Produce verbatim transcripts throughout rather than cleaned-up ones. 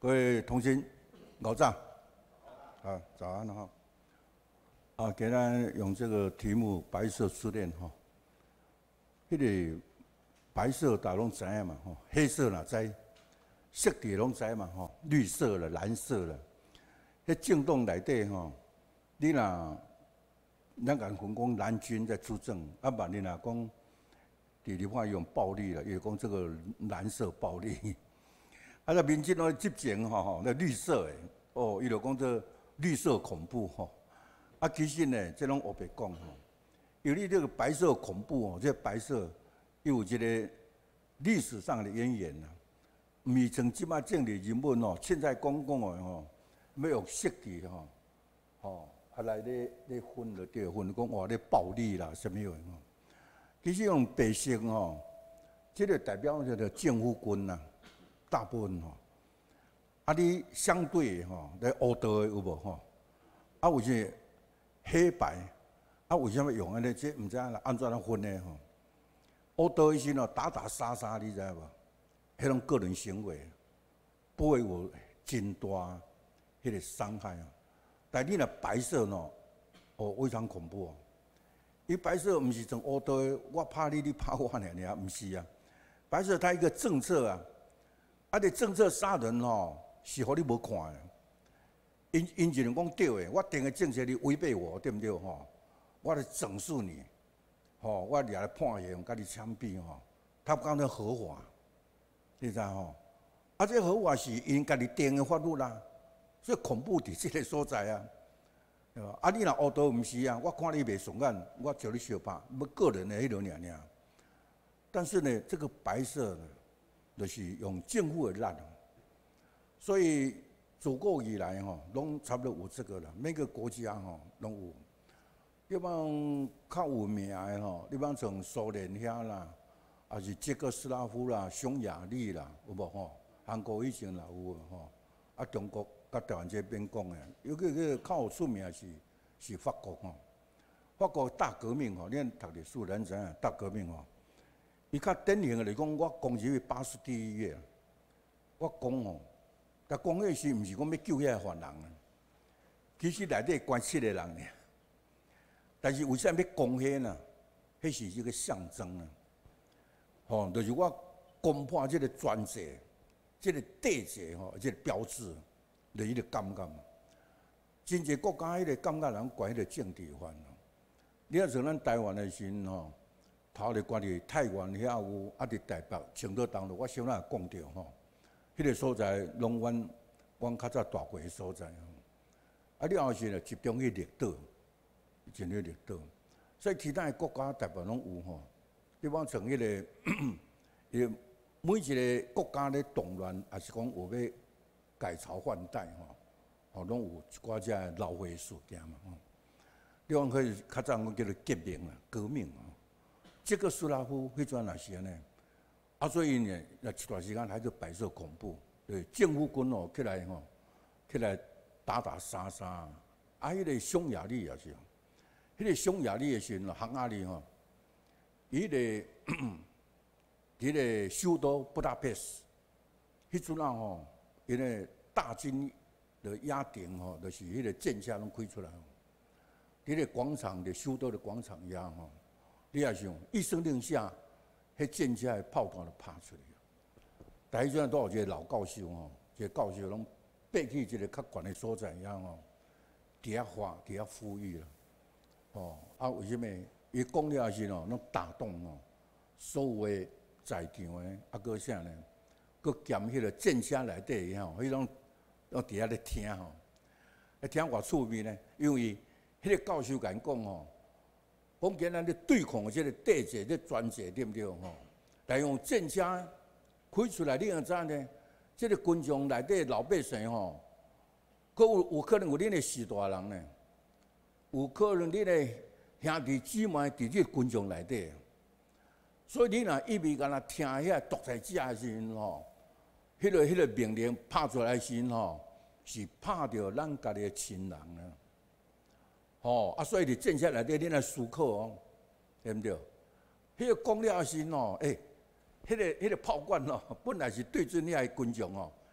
各位同学，早上，啊，早安哈。啊，今天用这个题目“白色失恋”哈，迄、那个白色大家拢知影嘛吼，黑色哪知，色底拢知嘛吼，绿色了、蓝色了，迄政党内底吼，你若咱讲分讲蓝军在主政，啊，万你若讲伫立法用暴力了，也讲这个蓝色暴力。啊，那民进党执政吼，那绿色诶，哦，伊就讲这绿色恐怖吼。啊，其实呢，这拢黑白讲吼，因为你这个白色恐怖哦，这白色有一个历史上的渊源呐。唔是像即摆政治人物哦，现在讲讲诶吼，要用色气吼，吼啊来咧咧分就对分，讲哇咧暴力啦，什么样吼？其实用白色吼，这个代表就是政府军呐。大部分吼，啊，你相对吼，咧黑道的有无吼？啊，有些黑白，啊，为什么用安尼？这毋知影啦，安怎样分的吼？黑道的时吼打打杀杀，你知无？迄种个人行为，不会有真大迄个伤害啊。但你若白色喏，哦，非常恐怖哦。伊白色毋是像黑道的，我怕你，你怕我呢，尔毋是啊。白色它一个政策啊。啊！你政策杀人吼，是互你无看的。因因一人讲对的，我定个政策你违背我，对不对吼？我来整肃你，吼，我掠来判刑，甲你枪毙吼，他讲的合法，你知吼？啊，这合法是因家己定的法律啦，所以恐怖伫这个所在啊，对吧？啊，你若黑道毋是啊，我看你袂顺眼，我叫你相拍，要个人的迄种尔尔。但是呢，这个白色呢？就是用政府的力，所以自古以来吼，拢差不多有这个啦。每个国家吼拢有，你讲较有名的吼，你讲像苏联遐啦，还是捷克斯拉夫啦、匈牙利啦，有无吼？韩国以前也有吼，啊，中国甲台湾这边讲的，尤其个较有出名的是是法国吼，法国大革命吼，恁读历史咱知影大革命吼。伊较典型的来讲，我攻入去巴士第一页，我讲吼，但讲迄时毋是讲要救遐犯人啊，其实内底关七个人尔。但是为啥要攻迄呢？迄是一个象征啊，吼，就是我攻破这个专制、这个帝制吼，这个标志，就伊个感觉。真侪国家迄个感觉人怪迄个政治犯哦。你若像咱台湾的时吼。头咧关伫台湾遐有，啊伫台北、青岛东路，我先仔讲着吼，迄个所在拢阮阮较早大过的所在吼。啊，了后是咧集中去绿岛，真去绿岛，所以其他的国家大部分拢有吼。比方像迄个，伊每一个国家咧动乱，也是讲有要改朝换代吼，吼拢有一寡只闹火事件嘛吼。比方可以较早讲叫做革命啊，革命啊。捷克斯拉夫迄阵也是安尼，啊，所以呢，那一段时间还是白色恐怖，对，政府军哦起来吼，起来打打杀杀，啊，迄个匈牙利也是，迄个匈牙利的时阵，匈牙利吼，伊个迄个首都布达佩斯，迄阵啊吼，因为大军的压顶吼，就是迄个舰车拢开出来，迄个广场的首都的广场压吼。你也想，一声令下，迄舰车的炮弹就拍出去。但迄阵都有一个老教授吼，一个教授拢爬去一个较悬的所在遐吼，伫遐发，伫遐呼吁啦。哦，啊，为什么？伊讲了时吼，拢打动吼所有的在场的，啊，搁啥呢？搁兼迄个舰车内底吼，迄种拢伫遐咧听吼，咧听偌趣味呢？因为迄个教授甲因讲吼。讲今咱咧对抗即个帝制、咧专制，对不对吼？但用舰车开出来，你要知呢？即个军众内底老百姓吼，佫有有可能有恁的士大人呢，有可能恁的兄弟姊妹伫即个军众内底，所以你若一味干那听遐独裁者的时阵吼，迄个迄个命令拍出来的时阵吼，是拍着咱家己的亲人啊。吼啊，所以伫政策内底，恁来思考哦，对不对？迄个讲了时吼，诶、欸，迄、那个迄、那个炮管哦，本来是对准遐个军众哦，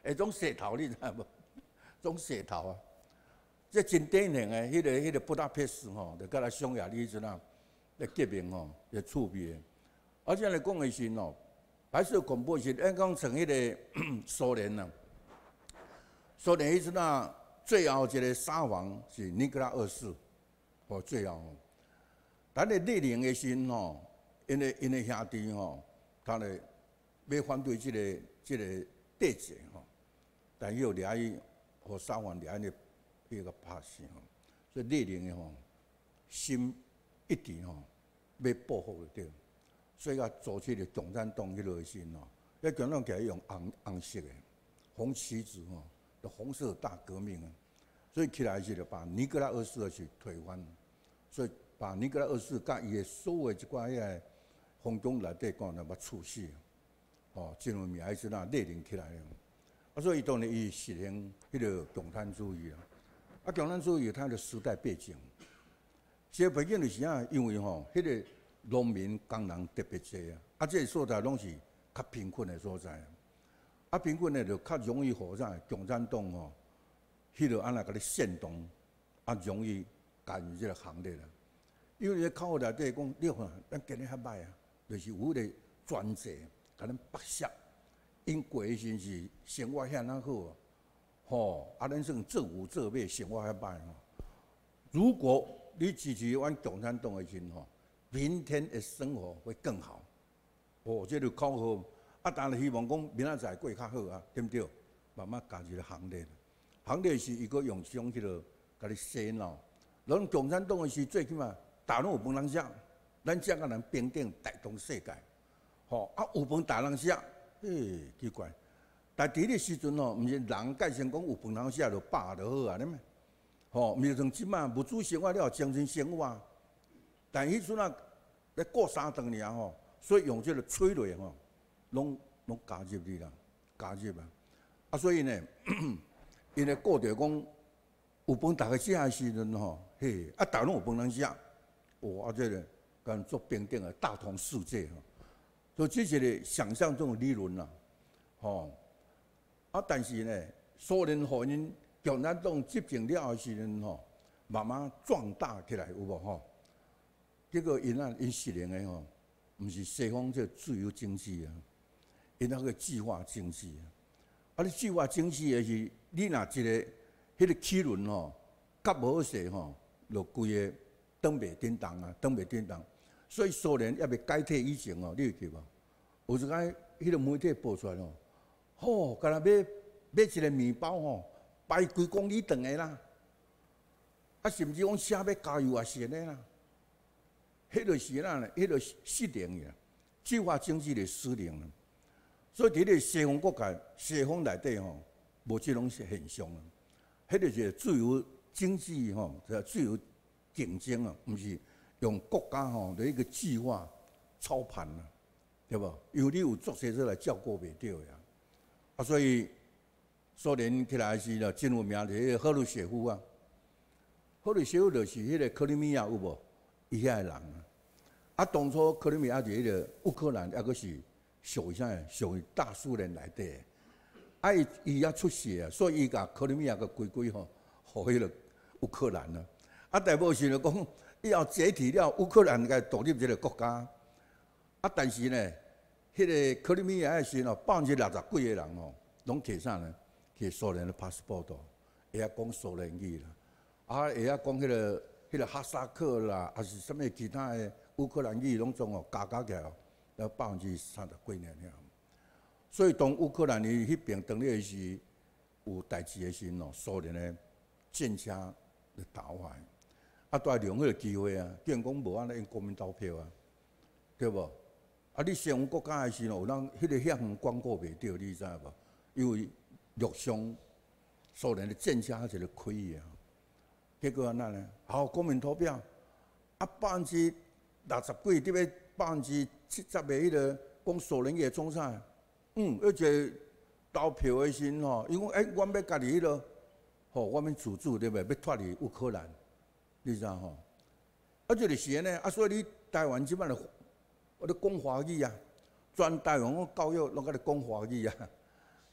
迄种蛇头你知无？种蛇头啊，这真典型诶，迄、那个迄、那个布达佩斯吼，就甲咱匈牙利阵啊，咧革命吼，咧趣味诶。而且来讲诶时吼，白色恐怖是咱讲从迄个苏联啊，苏联迄阵啊，最后一个沙皇是尼古拉二世，哦，最后。咱咧列宁诶时吼，因诶因诶兄弟吼，他咧要反对即、这个即、这个帝制吼，但伊又掠去，互沙皇掠去迄个拍死吼，所以列宁诶吼心一直吼要报复就对，所以甲组织个共产党迄落时吼，迄共产党起来用红红色诶红旗子吼，就红色大革命啊，所以起来是就把尼古拉二世是推翻，所以。把尼古拉二世甲伊诶所有一寡迄个风中内底讲，就捌处死，哦，真有名，迄阵啊列宁起来了，啊，所以当然伊实行迄个共产主义啊，啊，共产主义它的时代背景，时代背景就是啊，因为吼，迄个农民工人特别济啊，啊，这个所在拢是较贫困的所在，啊，贫困的就较容易互啥共产党吼，迄个安那甲你煽动，啊，容易加入这个行列啦。因为咧口内底讲，你看咱今日较歹啊，就是有迄个专制，甲咱剥削，因过诶时是生活遐哪好啊，吼，啊，咱算做有做歹，生活遐歹吼。如果你支持阮共产党诶时吼，明天诶生活会更好。哦，这就口号，啊，当然希望讲明仔载过较好啊，对毋对？慢慢加入行列，行列是伊个用种迄落甲你洗脑。咱共产党诶时最起码。大陆有饭通食，咱遮甲人平等大同世界，吼啊有饭大人食，诶奇怪。但伫迄时阵吼，毋是人介绍讲有饭通食就饱就好啊，对吗？吼，毋是像即摆物质生活了精神生活啊。但迄阵啊，咧过三顿尔吼，所以用即个催泪吼，拢拢加入去啦，加入啊。啊，所以呢，因为顾着讲有饭大家食诶时阵吼，嘿，啊大陆有饭通食。哦，啊，这个跟做平等的大同世界吼，所以这是个想象中的理论啦，吼。啊，但是呢，苏联互因共产党执政了后时阵吼，慢慢壮大起来有无吼？结果因啊，因实行的吼，毋是西方这自由经济啊，因那个计划经济啊。啊，你计划经济的是你若一个迄个齿轮吼，夹无势吼，就规个。登袂叮当啊，登袂叮当，所以苏联还未解体以前哦，你有记无？有一摆迄个媒体报出来哦，吼，干那买买一个面包吼，排几公里长的啦，啊，甚至讲写要加油也是安尼啦，迄就是啦，迄个失灵呀，计划经济的失灵啦。所以伫咧西方国家、西方内底吼，无即种现象啊，迄就是自由经济吼，自由。竞争啊，毋是用国家吼的一个计划操盘啊，对无？因为你有作些出来照顾袂到呀，啊，所以苏联起来时了，真有名的迄个赫鲁雪夫啊，赫鲁雪夫就是迄个克里米亚有无？伊遐个人啊，啊，当初克里米亚伫迄个乌克兰，抑个是属于啥？属于大苏联内底，啊，伊伊也出事啊，所以伊甲克里米亚个归归吼，互迄个乌克兰啊。啊，大部是就讲，以后解体了，乌克兰该独立一个国家。啊，但是呢，迄、那个克里米亚的时候，百分之六十几个人哦，拢摕啥呢？摕苏联的 passport， 会晓讲苏联语啦，啊，会晓讲迄个迄个哈萨克啦，还是什么其他的乌克兰语，拢总哦加加起来哦，要百分之三十几年了。所以当乌克兰伊迄边当咧是有代志的时候，苏联的战车就打过来。啊，都系利用迄个机会啊！既然讲无安尼用国民投票啊，对无？啊，你西方国家的时候，有人迄个遐远管顾袂着，你知无？因为陆上苏联的战车一个开啊，结果安那呢？好，国民投票啊，百分之六十几，对不？百分之七十的迄个讲苏联嘅创啥？嗯，而且投票的时吼，因为诶，阮要家己迄个，吼，我们自主对不？要脱离乌克兰。你知吼？啊，这就是安尼啊，所以你台湾即摆咧，我咧讲华语啊，全台湾我教育拢甲你讲华语啊，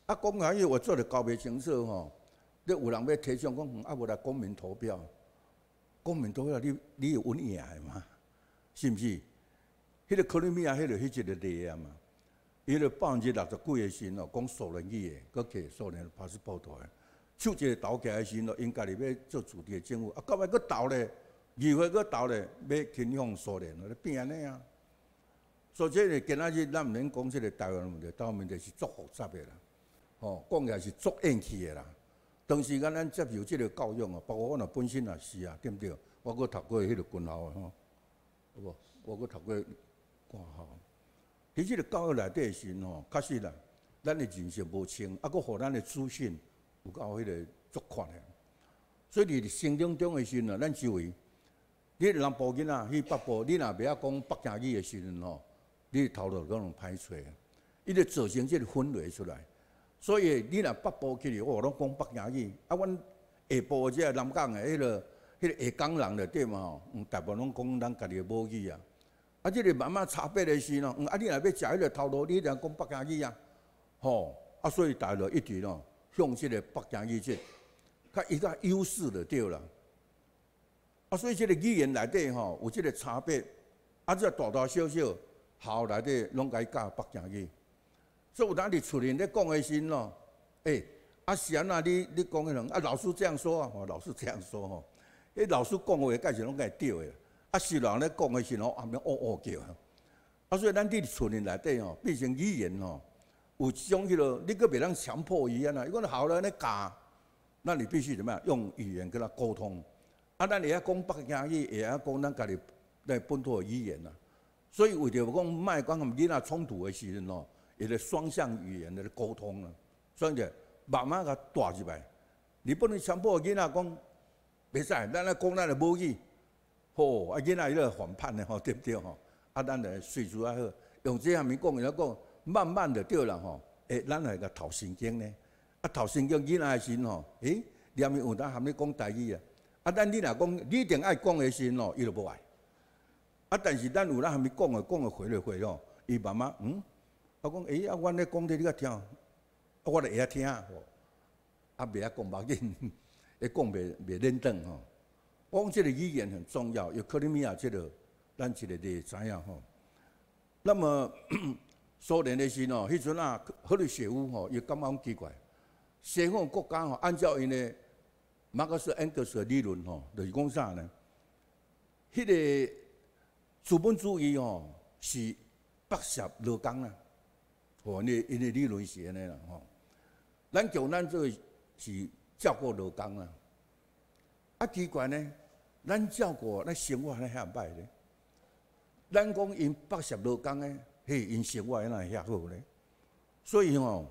啊，公开我做的交袂清楚吼，你有人要提倡讲，啊，无来公民投票，公民投票你你有稳赢的嘛？是毋是？迄个克里米亚迄个迄一个例啊嘛，伊个百分之六十几个时哦，讲苏联语的，佮摕苏联的 passport 的，手一个投起来时哦，因家己要做自己的政府，啊，到尾佮投咧，议会佮投咧，要倾向苏联，就变安尼啊。所以这个今仔日咱毋免讲这个台湾问题，台湾问题是足复杂的啦，吼，讲起来是足硬气的啦。当时间咱接受这个教育哦，包括我若本身也是啊，对毋对？我佮读过迄个军校的吼，有无？我佮读过官校。伫即个教育内底时吼，确实啦，咱的人生无清，啊，佮互咱的资讯有够迄个足宽的。所以伫成长中的时阵啊，咱周围，你南部囡仔去北部，你若袂晓讲北京语的时阵吼。你头路可能歹找，伊就造成这个氛围出来。所以你若北部去哩，哦，拢讲北京语，啊，阮下部即个南港的迄个、迄个下港人内底嘛吼，嗯，大部分拢讲咱家己的母语啊。啊，即个慢慢差别的时咯，嗯，啊，你若要食迄个头路，你一定讲北京语啊，吼，啊，所以大陆一直咯向即个北京语即较伊较优势就对啦。啊，所以即个语言内底吼有即个差别，啊，这大大小小。校内底拢该教北京语，所以有当伫厝里咧讲的时咯，诶、欸，啊是安那你你讲迄种啊，老师这样说啊，哦，老师这样说吼，迄老师讲话介是拢该对的，啊是人咧讲的时候，后面哦哦叫，啊所以咱伫厝里内底吼，变成语言吼，有一种迄落，你佫袂当强迫伊安那，如果校内咧教，那你必须怎么样用语言跟他沟通，啊咱会晓讲北京语，会晓讲咱家己咱本土的语言啊。所以为着讲卖讲和囡仔冲突的时阵咯，伊个双向语言的沟通啊，所以就慢慢甲带入来。你不能强迫囡仔讲，袂使，咱来讲咱的母语，吼，啊囡仔伊个反叛的吼，对不对吼？啊，咱来随处啊好，用这下面讲，然后讲慢慢的对啦吼，诶，咱来个头神经呢，啊头神经囡仔的时吼，诶，里面有当含你讲台语啊，啊，咱你若讲你一定爱讲的时吼，伊就无爱。啊！但是咱有咱还没讲的，讲的回来回咯，伊慢慢嗯，我讲诶，啊，阮咧讲这你较听，啊，我就会晓听，吼，啊，袂晓讲目紧，会讲袂袂认真吼。我讲这个语言很重要，有克里米亚这个，咱一个例知影吼。那么苏联的时吼，迄阵啊，赫鲁雪夫吼，伊感觉奇怪，西方国家吼，按照因的马克思恩格斯的理论吼，就是讲啥呢？迄个资本主义哦，是剥削劳工啊，哦，因因的理论是安尼啦吼。咱叫咱做是照顾劳工啊，啊奇怪呢，咱照顾咱生活还遐歹咧。咱讲因剥削劳工诶，嘿，因生活哪会遐好咧？所以吼，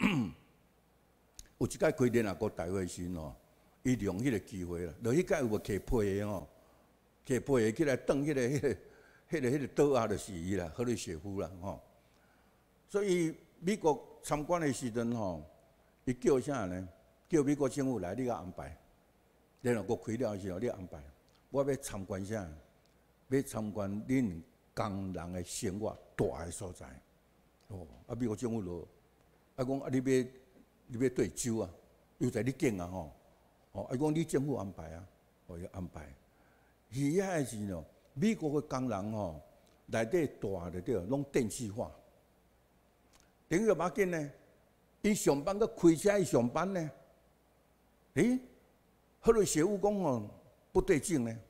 有一届规定啊，国大会时吼，伊利用迄个机会啦，就迄届有无摕批的吼，摕批的起来当迄个迄个。迄个迄个倒啊，就是伊啦，赫鲁雪夫啦，吼。所以美国参观的时阵吼，伊叫啥呢？叫美国政府来，你甲安排。然后国开了时候，你安排。我要参观啥？要参观恁工人的生活大个所在。哦，啊，美国政府就啊讲啊，你要你要对州啊，又在你境啊吼。哦，啊讲你政府安排啊，哦要安排。而遐时咯。美国的工人吼，内底大的对，拢电气化。等于要紧呢，伊上班佮开车去上班呢。诶，赫鲁雪夫讲哦，不对劲呢。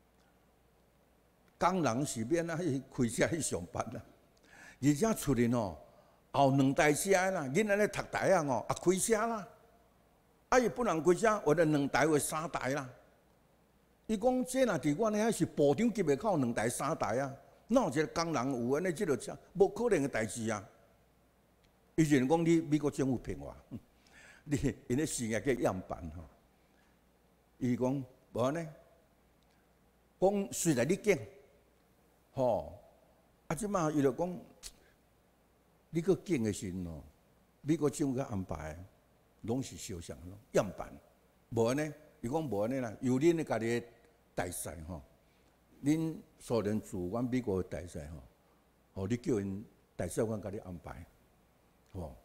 工人是免啊去开车去上班啦，而且厝里吼后两台车啦，囡仔咧读台啊吼，啊开车啦，啊伊不能开车，或者两台或三台啦。伊讲这若伫阮遐是部长级的，靠两台三台啊，哪有一个工人有安尼即落车，无可能的代志啊！伊就讲你美国政府骗我，你因咧事业嘅样板吼。伊讲无安尼，讲虽然你见，吼，啊即马伊就讲，你个见的时吼，美国政府嘅安排，拢是小项咯，样板，无安尼。伊讲无安尼啦，由恁家己大使吼，恁苏联驻阮美国的大使吼，吼你叫因大使官家己安排，吼，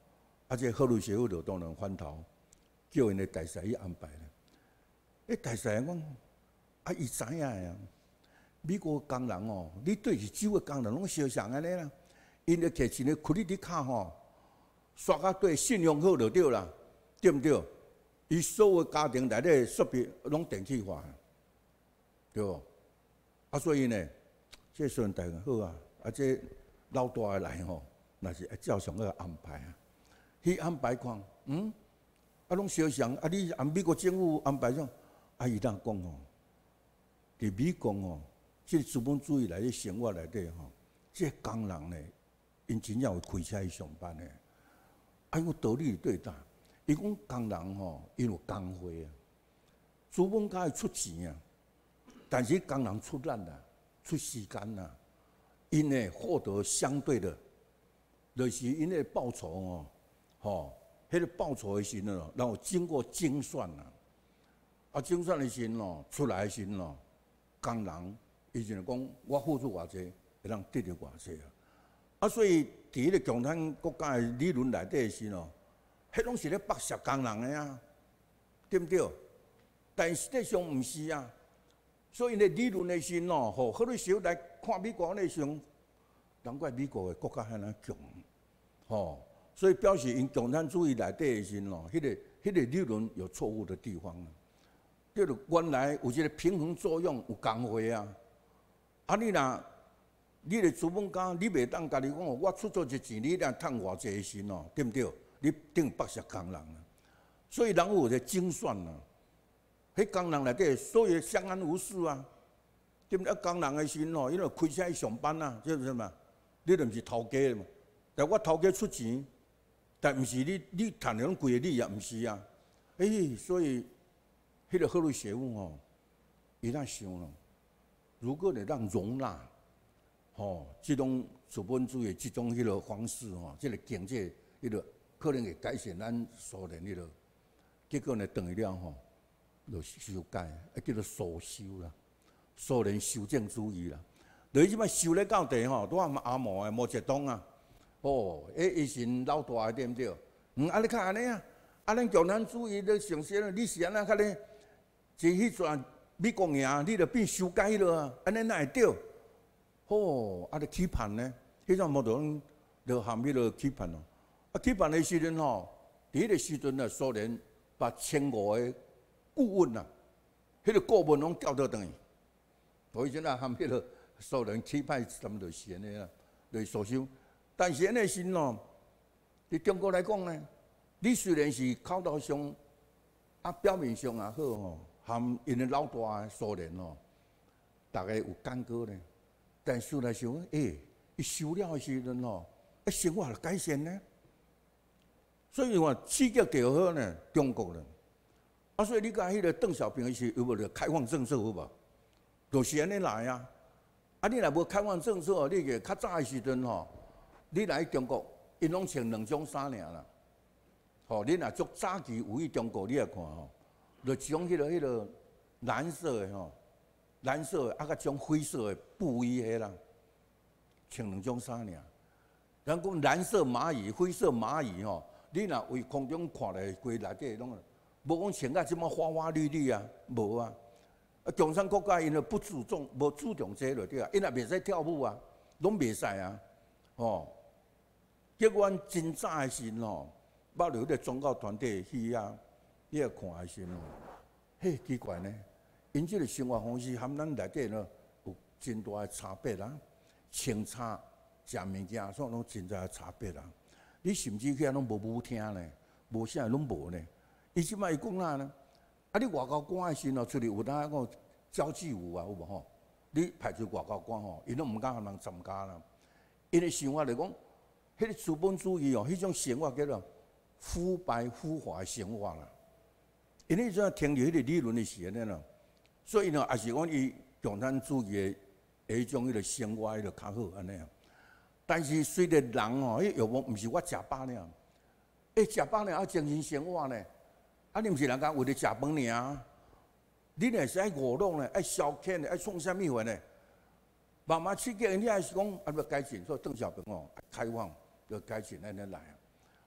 啊，这赫鲁晓夫就当然翻头，叫因的大使去安排咧。迄大使人讲，啊，伊知影呀，美国工人哦，你对是州的工人拢相像安尼啦，因咧摕钱咧开你啲卡吼，刷甲对信用好就对啦，对毋对？伊所有家庭内底设备拢电气化，对无？啊，所以呢，这时阵大家好啊，啊，这老大的来吼，那是照常个安排啊。去安排看，嗯，啊，拢相像，啊，你按美国政府安排上，啊，伊当讲吼，伫美国吼，即资本主义来咧生活内底吼，即工人呢，因真正有开车去上班诶，啊，有道理对待。伊讲工人吼，因有工会啊，资本家会出钱啊，但是工人出力啊，出时间啊，因呢获得相对的，就是因个报酬哦。吼，迄个报酬的时阵咯，然后经过精算啦，啊，精算的时阵咯，出来的时阵咯，工人伊就讲我付出偌济，会当得到偌济啊。啊，所以伫迄个共产国家的理论内底的时咯，迄拢是咧剥削工人的啊，对毋对？但实际上毋是啊。所以咧理论的时阵咯，吼，好多时候来看美国的时阵，难怪美国的国家遐尼强，吼。所以表示因共产主义内底的时咯，迄、那个迄、那个理论有错误的地方啊。叫做原来有一个平衡作用，有工会啊。啊，你若你个资本家，你袂当家己讲，我出做一钱，你若趁偌济时咯，对毋对？你等剥削工人啊。所以人有一个精算啊，迄工人内底所以相安无事啊。对毋对？啊，工人的时咯，因为开车去上班啊，即是什么？你就毋是头家嘛？但我头家出钱。但毋是你，你赚的拢规个你也毋是啊。诶、欸，所以迄个赫鲁晓夫吼，伊那想咯，如果你让容纳，吼，即种资本主义即种迄个方式吼，即、这个经济迄个可能会改善咱苏联迄个，结果呢，等于了吼，就修改，啊叫做苏修啦，苏联修正主义啦。就伊即摆修咧到底吼，拄啊阿毛诶毛泽东啊。哦，迄以前老大个对毋对？嗯，啊你看安尼啊，啊咱共产主义咧上先，你是安那较咧？是迄阵美国赢，你著变修改了啊，安尼哪会对？哦，啊，著起判呢？迄阵毛泽东著含迄个起判咯。啊，起判的时阵吼，伫迄个时阵啊，苏联把千五个顾问啊，迄个顾问拢调倒转去。所以阵啊，含迄个苏联起判什么就是安尼啦，就是苏修。但是安尼时咯，伫中国来讲呢，你虽然是口头上啊表面上也好吼，含因的老大苏联吼，大家有感觉呢。但是来想，诶，伊修了的时阵吼，啊生活就改善呢。所以话刺激就好呢，中国人。啊，所以你讲迄个邓小平是有无个开放政策有无？就是安尼来啊。啊，你若无开放政策，你个较早的时阵吼。你来中国，因拢穿两种衫尔啦。吼，你若足早期有去中国，你来看吼，就种迄个迄个蓝色的吼，蓝色的啊，甲种灰色的布衣迄啦，穿两种衫尔。咱讲蓝色蚂蚁、灰色蚂蚁吼，你若为空中看来，规内底拢，无讲穿甲即么花花绿绿啊，无啊。啊，共产国家因为不注重、无注重这个对啊，因也袂使跳舞啊，拢袂使啊，吼。结果阮真早的时吼，捌着迄个宗教团体去啊，你来看的时吼，嘿奇怪呢，因即个生活方式含咱内底呢有真大的差别啦，穿插、食物件，所拢真大的差别啦。你甚至去遐拢无舞厅呢，无啥拢无呢。伊即摆伊讲哪呢？啊，你外交官的时吼，出去有当个交际舞啊，有无吼？你排除外交官吼，伊拢毋敢互人参加啦。因的想法来讲。迄个资本主义哦，迄种生活叫做腐败腐化的生活啦。因为怎听着迄个理论的时阵咯，所以呢，也是讲伊共产主义的迄种迄个生活迄个较好安尼啊。但是随着人哦，迄欲望毋是我食饱呢，诶，食饱呢要精神生活呢。啊，你毋是人家为了食饭尔，你若是爱娱乐呢，爱消遣呢，爱创啥物货呢？慢慢刺激，你还是讲啊要改进，所以邓小平哦开放。要改进安尼来啊！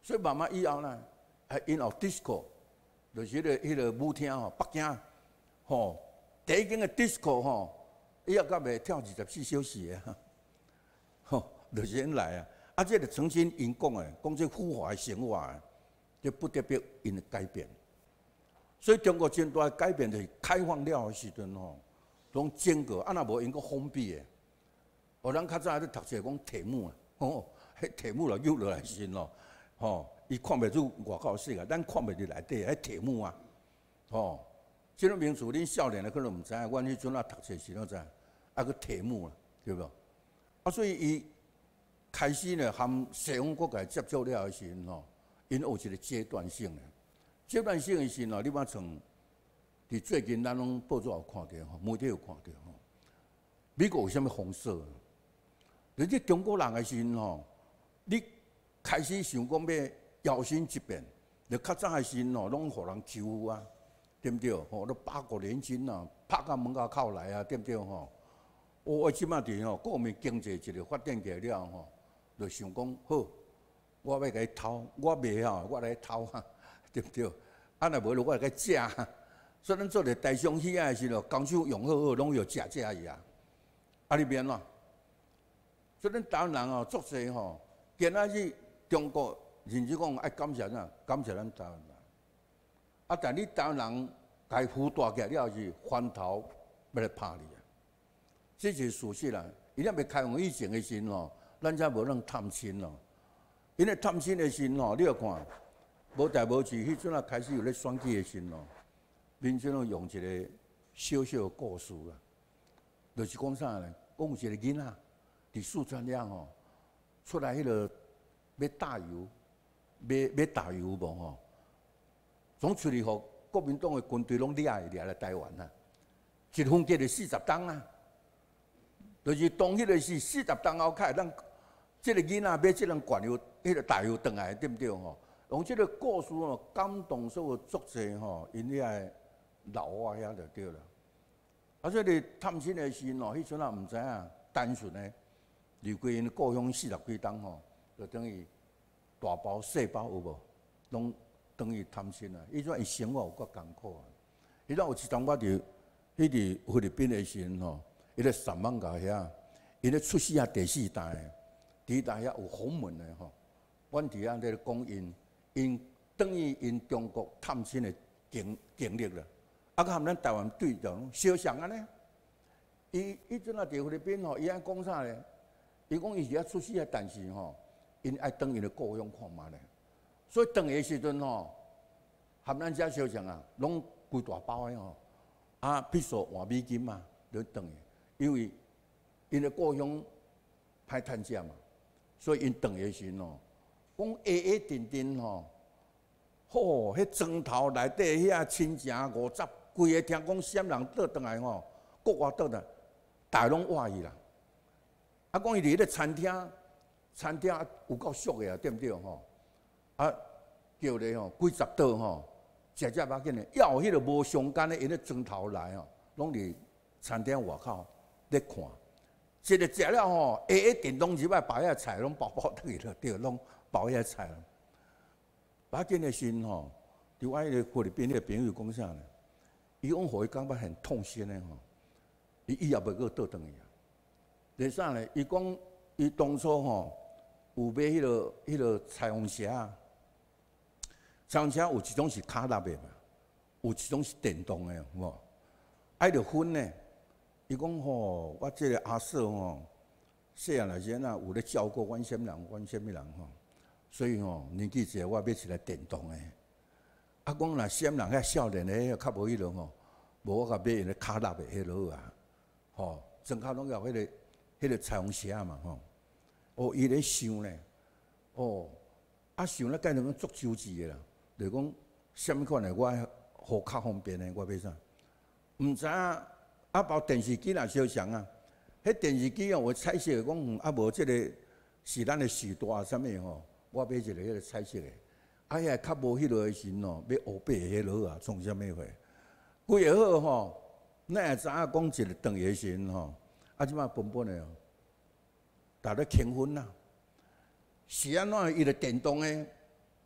所以慢慢以后呢，还因后 disco， 就是迄、那个迄、那个舞厅吼，北京吼第一间的 disco 吼，伊也到袂跳二十四小时的，吼，就是因来啊。啊，这个曾经因讲的，讲这腐化的生活的，就不得不因改变。所以中国真大的改变就是开放了的时阵吼，拢整个啊，若无因个封闭的。哦，咱较早咧读册讲题目啊，哦，迄题目就揪落来先咯，吼，伊看袂出外口世界，咱看袂入内底，迄题目啊，吼，即种名词恁少年的可能毋知影，阮迄阵啊读册时拢知，啊个题目啊，对无？啊，所以伊开始呢，含西方国家接触了的时阵吼，因有一个阶段性的，阶段性的时阵吼，你捌从伫最近咱拢报纸有看到吼，媒体有看到吼，美国有啥物封锁？而且中国人的时阵吼，你开始想讲要摇身一变，就较早的时阵吼，拢互人欺负啊，对毋对？吼，都八国联军啊，拍到门口口来啊，对毋对？吼，我即马伫吼国民经济一个发展起来了吼，就想讲好，我要甲伊偷，我卖吼，我来偷哈，对毋对？啊，若无就我来甲食，所以咱做个大商喜爱的时候，工厂用好好，拢要食食伊啊，啊你变怎？所以咱台湾人哦，足济吼，今仔日中国甚至讲爱感谢啥？感谢咱台湾人。啊，但你台湾人该扶大起来了是翻头要来拍你啊！这就是事实啦。伊若要开放以前的时吼，咱才无能探亲咯。因为探亲的时吼，你要看，无代无志，迄阵啊开始有咧选举的时吼，民众拢用一个小小的故事啦，就是讲啥呢？讲有一个囡仔。伫四川了吼，出来迄个要打油，要要打油无吼，总出去互国民党的军队拢掠去掠来台湾啊，一分计就四十吨啊，就是当迄个是四十吨后开，咱即个囡仔买即辆罐油，迄个大油转来，对毋对吼？用即个故事吼感动所有作者吼，因遐老外遐就对了。啊，所以你探亲的时吼，迄阵啊毋知影，单纯的。离开因故乡四十几冬吼，就等于大包细包有无？拢等于贪心啊！伊种伊生活有够艰苦啊！伊若有一当我伫迄伫菲律宾的时阵吼，伊咧三万家遐，伊咧出世啊第四代，第一代遐有洪门的吼。阮伫遐咧讲因，因等于因中国探亲的经经历啦。啊，甲含咱台湾对着相像安尼。伊伊阵啊伫菲律宾吼，伊爱讲啥咧？伊讲伊是遐出世啊，但是吼，因爱转因的故乡看嘛咧。所以转的时阵吼，含咱遮小像啊，拢规大包的吼，啊，必须换美金嘛，就转的。因为因的故乡歹趁食嘛，所以因转的时阵吼，讲下下定定吼，吼，迄庄头内底遐亲情五十，规个听讲闪人倒转来吼，国外倒来，大拢活伊啦。啊，讲伊伫迄个餐厅，餐厅有够俗的啊，对毋对吼？啊，叫咧吼，几十道吼，食食饱紧的，要有迄个无相干的，因咧庄头来吼，拢伫餐厅外口咧看。一个食了吼，下下电动入来包遐菜，拢包包倒去了，对，拢包遐菜了。把紧的心吼，伫我迄个菲律宾迄个朋友讲啥呢？伊讲互伊感觉很痛心的吼，伊以后袂阁倒转去啊。第啥呢？伊讲伊当初吼有买迄落迄落彩虹车啊，彩虹车有一种是卡踏的嘛，有一种是电动的，有无？爱着分呢。伊讲吼，我即个阿嫂吼，细汉来时啊有咧照顾阮什么人，阮什么人吼，所以吼年纪大我买一个电动的。啊，讲若什么人遐少年的迄较无迄落吼，无我甲买迄个卡踏的迄落啊，吼，装卡拢要迄个。迄个彩虹蛇嘛吼，哦，伊咧想咧，哦，啊想咧，改能够足周至的啦。就讲什么款的，我好较方便的，我买啥？毋知影啊，包电视机若小像啊，迄电视机哦，有彩色的，讲啊无即个是咱的时代啊，啥物吼，我买一个迄个彩色的，啊遐较无迄落的时吼，要黑白迄落啊，创啥物货？规个好吼，咱会知影讲一个长的时吼。啊，即摆本本的哦，逐咧轻分啦。是安怎？伊个电动的，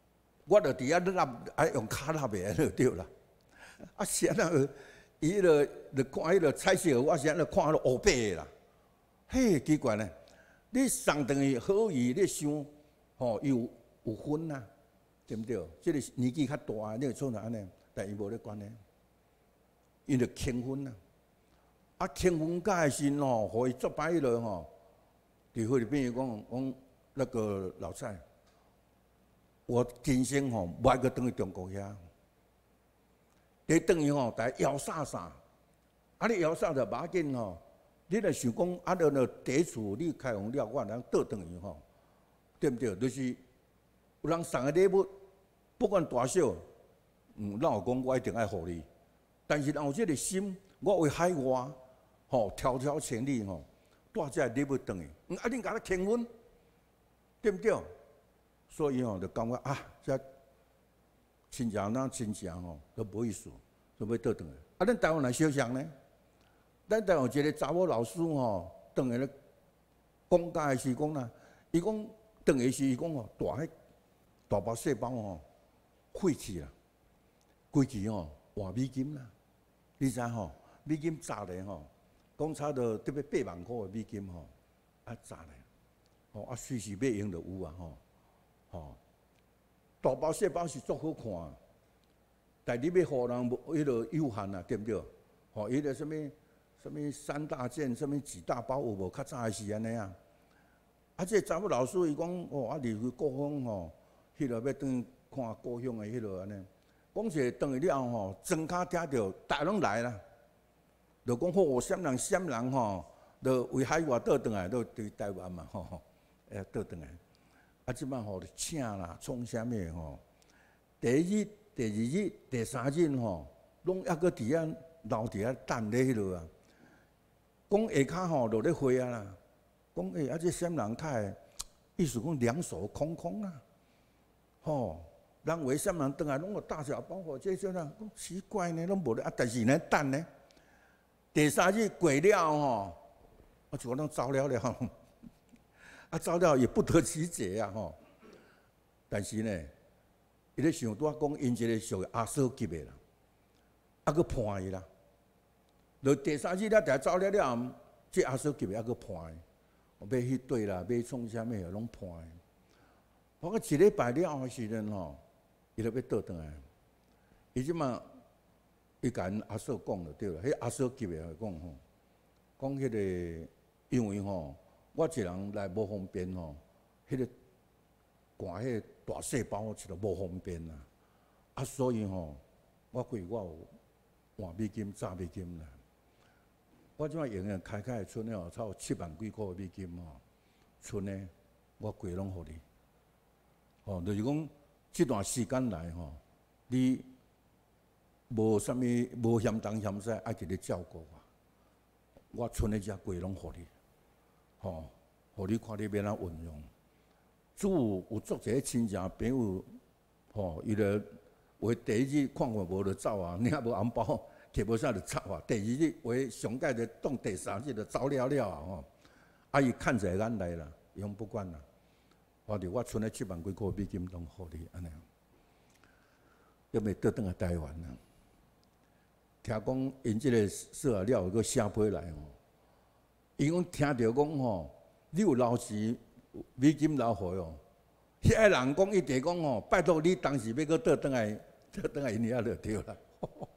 我就伫遐拉，爱用骹拉的就对啦。啊，是安那，伊迄个就看迄个彩色，我是安那看迄个黑白的啦。嘿，奇怪呢，你送等于好意，你想，吼，伊有有分啊，对毋对？即个年纪较大，你会做哪安尼？但伊无咧管呢，伊就轻分啊。啊，轻分甲的时吼，互伊作歹迄落吼，伫菲律宾伊讲讲那个老蔡。我今生吼，无爱阁转去中国遐。你转去吼，大家摇啥啥，啊你摇啥就马紧吼。你若想讲啊，了了地厝你开放了，我人倒转去吼，对毋对？就是有人送个礼物，不管大小，嗯，咱有讲我一定爱互你。但是人有这个心，我为海外吼，迢迢千里吼，带这礼物转去，嗯，啊，恁甲咱轻分，对毋对？所以吼，就感觉啊，这亲情咱亲情吼都无意思，就要倒转来。啊，咱台湾人小像呢？咱台湾有一个查某老师吼，转来咧讲解的时讲啦，伊讲转来时伊讲吼，大迄大包小包吼，废弃啦，规期吼换美金啦，你知吼？美金砸咧吼，讲差着特别八万块的美金吼，啊砸咧，吼啊随时要用就有啊吼。吼，大包小包是足好看，但你要互人迄落有限啊，对毋对？吼，迄个什物什物三大件，什物几大包有无？较早的是安尼啊。啊，这查某老师伊讲，哦，啊，离开故乡吼，迄落要转看故乡的迄落安尼。讲者转去了吼，庄脚听着，大拢来啦。就讲好，闪人闪人吼，就为海外倒转来，倒对台湾嘛吼，诶，倒转来。啊，即摆吼就请啦，创啥物吼？第一日、第二日、第三日吼，拢抑搁伫遐留伫遐等咧迄落啊。讲下骹吼落咧花啊啦，讲诶、欸、啊，这闪人开，意思讲两手空空啦。吼，人为闪人转来拢有大小包袱，这种人讲奇怪呢，拢无咧啊，但是呢等呢。第三日过了吼，我就讲走了了。啊，走了也不得其解啊！吼，但是呢，伊咧想拄仔讲，因一个属于阿嫂级的啦，啊，佮判伊啦。就第三日了，大走了了后，这阿嫂级的啊，佮判伊，要去对啦，要创啥物啊，拢判伊。我个一礼拜了后时阵吼，伊就要倒转来。伊即马，伊甲因阿嫂讲就对了，迄阿嫂级的讲吼，讲迄个因为吼。我一人来无方便吼，迄个赶迄个大细包就无方便啦。啊，所以吼，我过我有换美金、炸美金啦。我即摆用诶开开存咧吼，差有七万几箍美金吼，存咧我规拢互你。吼，就是讲即段时间来吼，你无啥物无嫌东嫌西，爱一个照顾我，我存咧遮规拢互你。吼，互你看你要怎运用。主有足侪亲戚朋友，吼，伊就为第一日看看无就走啊，领无红包，摕无啥就走啊。第二日为上届就当第三日就走了了啊！吼，啊伊看在眼内啦，伊讲不管啦。我哋我存了七万几块美金拢互你安尼，要未倒转来台湾啊？听讲因即个说啊了，有个写批来吼。伊讲听着讲吼，你有留钱美金留回哦，遐个人讲一直讲吼，拜托你当时要搁倒转来，倒转来因遐就对啦。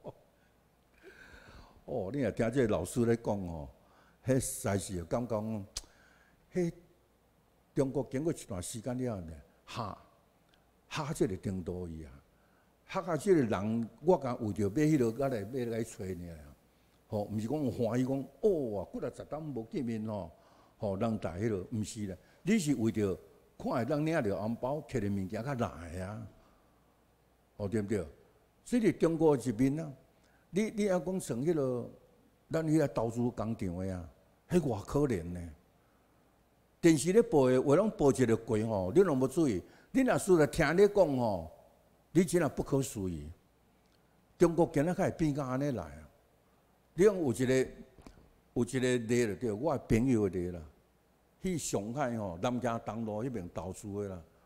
哦，你若听这个老师咧讲吼，迄实在是感觉讲，迄中国经过一段时间了后呢，下下这个程度伊啊，下到这个人，我敢有着要迄落甲来要来找呢。吼，毋是讲欢喜讲，哦啊，几若十担无见面吼，吼人大迄落，毋是啦，你是为着看会当领着红包，摕着物件较来啊，吼对毋对？这是中国一面啊，你你要讲像迄落，咱迄个投资工厂的啊，迄偌可怜呢。电视咧播的话拢播一个过吼，你拢无注意，你若输来听你讲吼，你真系不可思议。中国今仔开始变甲安尼来啊！你讲有一个有一个例就对，我朋友的例啦，去上海吼南京东路迄边投资的啦，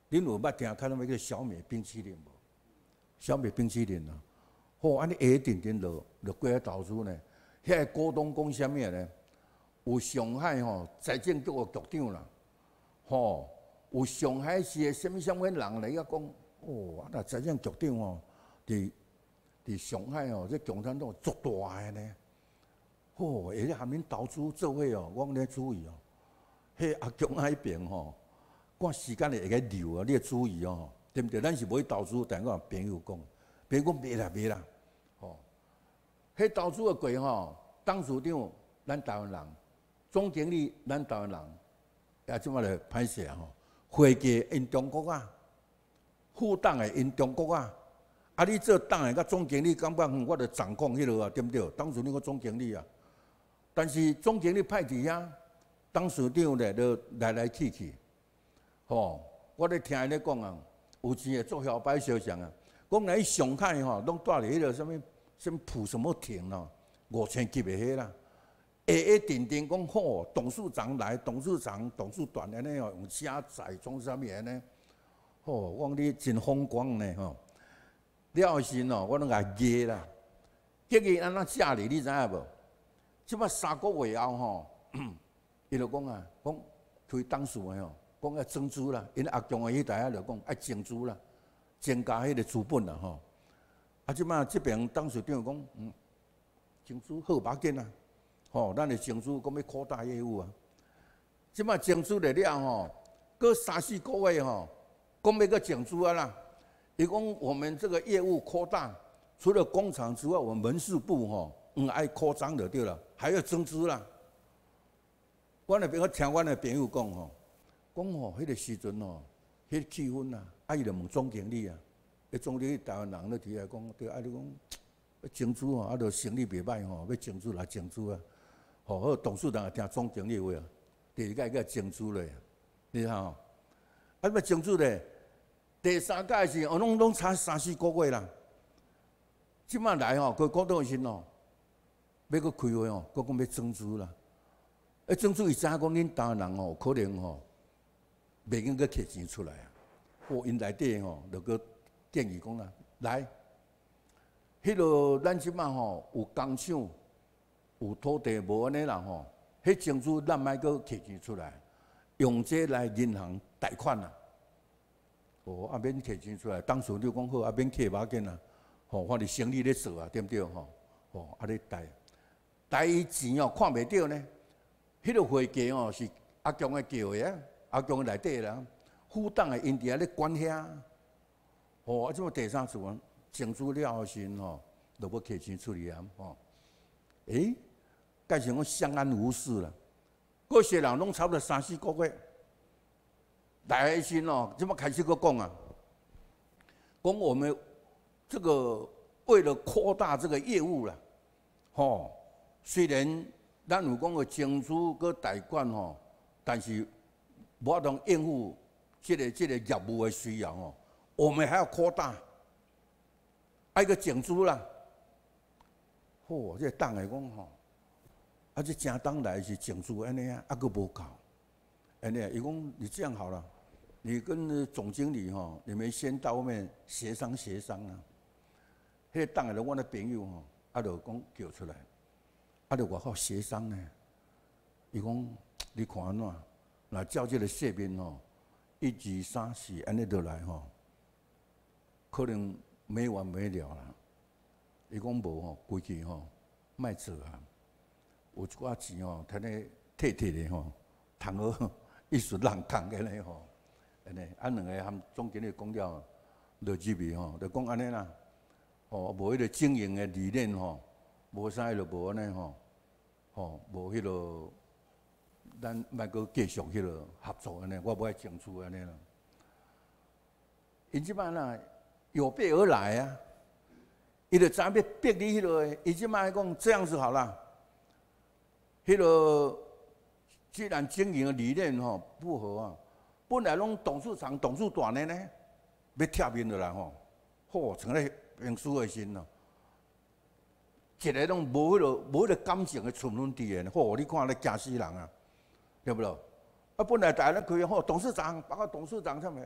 恁有捌听看那么个小美冰淇淋无？小美冰淇淋啊，吼、哦，安尼下点点落落过来投资呢。遐个股东讲啥物呢？有上海吼、哦、财政局个局长啦，吼、哦，有上海市个什物什物人来甲讲，哦，啊那财政局长吼，伫伫上海吼、哦，这共产党足大个呢。吼、哦，下下面投资做伙哦，我咧注意哦。迄阿强那边吼，赶时间会会留啊，你要注意哦，对不对？咱是无去投资，但我朋友讲，朋友讲袂啦袂啦，吼、哦，迄投资个过吼，董事长咱台湾人，总经理咱台湾人，也即马来歹势啊吼，会计因中国啊，副董诶因中国啊，啊你做董诶甲总经理感觉远，我着掌控迄落啊，对不对？董事长个总经理啊，但是总经理派伫遐。董事长咧，都来来去去，吼、哦！我咧听伊咧讲啊，有钱诶做小摆小象啊，讲来上海吼，拢住咧迄个什物什物浦什么亭咯，五千级诶迄啦，下下定定讲好，董事长来，董事长、董事团安尼哦，用车载装啥物安尼，吼、哦！我讲你真风光呢吼，了后时哦，我拢甲伊压啦，结果安怎写哩？你知影无？即摆三个月后吼。伊就讲啊，讲开董事的吼，讲要增资啦，因阿强的迄代啊就讲爱增资啦，增加迄个资本啦吼。啊，即摆即边董事长讲，嗯，增资好把紧啊，吼，咱的增资讲要扩大业务啊。即摆增资了了吼，过三四个月吼，讲要个增资啊啦。伊讲我们这个业务扩大，除了工厂之外，我们门市部吼，嗯，爱扩张就对了，还要增资啦。我那边我听阮的朋友讲吼，讲吼，迄个时阵吼，迄个气氛啊，啊伊就问总经理啊，迄总经理台湾人咧提来讲，对啊，你讲要增资吼，啊，著生意袂歹吼，要增资来增资啊，吼，好董事长也听总经理话啊，第二届个增资咧，你看吼，啊，要增资咧，第三届是哦，拢拢差三四个月啦，即摆来吼，佢讲到时吼，要佮开会吼，佮讲要增资啦。诶，总之伊知影讲恁台湾人吼，可能吼袂用个摕钱出来啊。哦，因内底吼，就个建议讲啦，来，迄落咱即摆吼有工厂、有土地无安尼啦吼，迄政府咱莫个摕钱出来，用这来银行贷款啦。哦，啊免摕钱出来，当时你讲好，啊免摕把紧啦，吼，我哋生意咧做啊，对不对吼？吼，啊咧贷，贷伊钱哦看袂到呢。迄个会计哦是阿强个叫的啊，阿强个内底啦，副董个因伫遐咧管遐，哦，啊，即个第三次啊，增资了后时吼，就要摕钱出去啊，吼，诶，改成讲相安无事啦，嗰些人拢差不多三四个月，来个时哦，即摆开始佫讲啊，讲我们这个为了扩大这个业务啦，吼，虽然。咱有讲个增资佮贷款吼，但是无法通应付这个这个业务的需要吼，我们还要扩大，爱个增资啦。嚯、哦，这党来讲吼，啊这正当来是增资安尼啊，啊佫无够，安尼啊，伊讲你这样好了，你跟总经理吼，你们先到外面协商协商啊。迄个党来我的朋友吼，啊就讲叫出来。啊！著外口协商呢，伊讲你看安怎？若照这个说明吼，一二三四安尼落来吼，可能没完没了啦。伊讲无吼，规矩吼，莫做啊。有一寡钱吼，趁咧摕摕咧吼，通好艺术人空个咧吼，安尼啊两个含总经理讲了，落入去吼，就讲安尼啦。吼，无迄个经营的理念吼。无啥就无安尼吼，吼无迄落，咱莫阁继续迄落合作安尼，我无爱争取安尼啦。因即摆啦有备而来啊，伊就知影要逼你迄落，伊即摆讲这样子好啦，迄落既然经营的理念吼不合啊，本来拢董事长、董事团的呢，要贴面落来吼，嚯，成咧平输的心咯。一个拢无迄落无迄个感情的存分伫个，嚯！你看咧惊死人啊，对不咯？啊，本来大家开吼，董事长，包括董事长上面，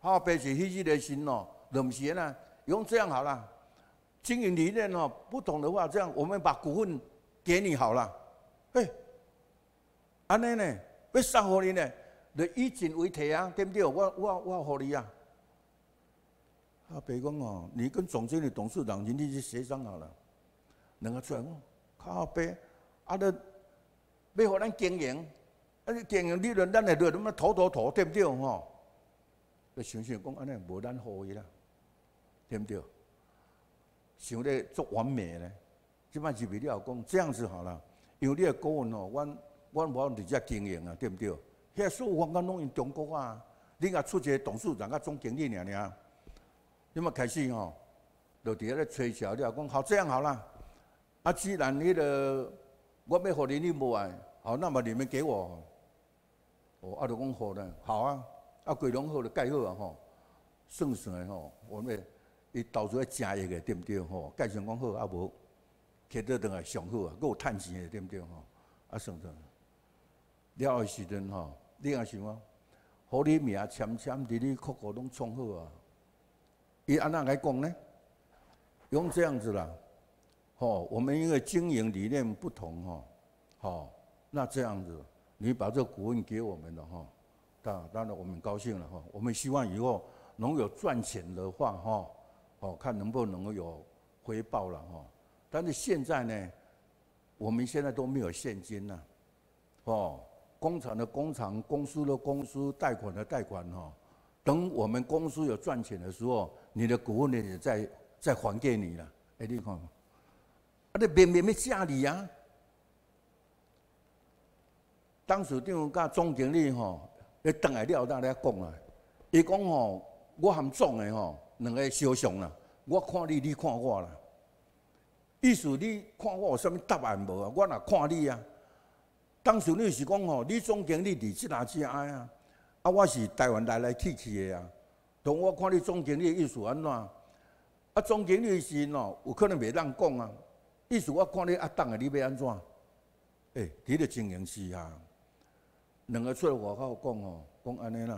好白是迄日的心哦，就不是啦。用这样好了，经营理念哦不同的话，这样我们把股份给你好了。嘿，安尼呢，要送给你呢，就以进为提啊，对不对？我我我给你啊。啊，白讲哦，你跟总经理、董事长人家去协商好了，两个出来讲，靠白，啊，你要互咱经营，啊，你经营利润，咱来落什么投投投，对不对？吼，就想想讲，安尼无咱好伊啦，对不对？想咧做完美咧，即摆是为了讲这样子好了，因为你的顾问吼，阮阮无直接经营啊，对不对？遐所有方案拢用中国啊，你甲出一个董事长甲总经理尔尔。那么开始吼，就伫咧吹桥了，讲好这样好了。啊，既然迄个我要互你，你无爱，好，那么你们给我，哦，啊，就讲好咧，好啊，啊，规拢好就盖好啊吼，算算的吼，我们伊投资诚益的，对不对吼？盖算讲好啊无，摕倒转来上好啊，佫有趁钱的，对不对吼？啊，算算，了后时阵吼，你也想啊，互你名签签，伫你裤裤拢创好啊。伊安那来讲呢？用这样子啦，吼，我们因为经营理念不同吼，好，那这样子，你把这个股份给我们了哈，当当然我们高兴了哈，我们希望以后能有赚钱的话哈，哦，看能不能够有回报了哈。但是现在呢，我们现在都没有现金了，哦，工厂的工厂，公司的公司，贷款的贷款哈。等我们公司有赚钱的时候，你的股份呢也再再还给你了。哎，你看，啊，你明明要借你啊！董事长甲总经理吼，你等来了，当咧讲啊。伊讲吼，我含总的吼，两个相像啦。我看你，你看我啦。意思你看我有啥物答案无啊？我若看你啊。董事长是讲吼，你总经理伫即哪只爱啊？啊，我是台湾来来去去的啊，同我看你总经理的意思安怎？啊，总经理是喏，有可能袂当讲啊。意思我看你啊，当下你要安怎？诶、欸，你个经营是啊，两个出来外口讲吼，讲安尼啦。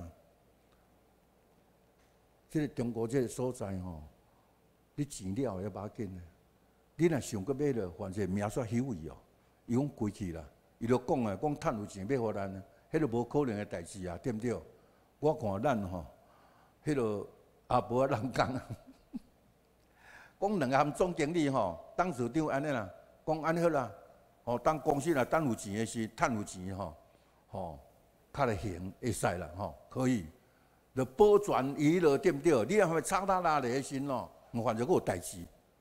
即、这个中国即个所在吼，你钱了也把紧的。你若想搁要了，反正名煞虚伪哦，伊讲归去啦，伊就讲啊，讲趁有钱要互咱啊。迄个无可能的代志啊，对不对？我看咱吼，迄个也无人讲啊。讲两个含总经理吼，董事长安尼啦，讲安好啦，吼，当公司若等有钱的是，趁有钱吼，吼，较来行会使啦，吼，可以，就保全伊了，对不对？你若还插他拉来心咯，反正佫有代志。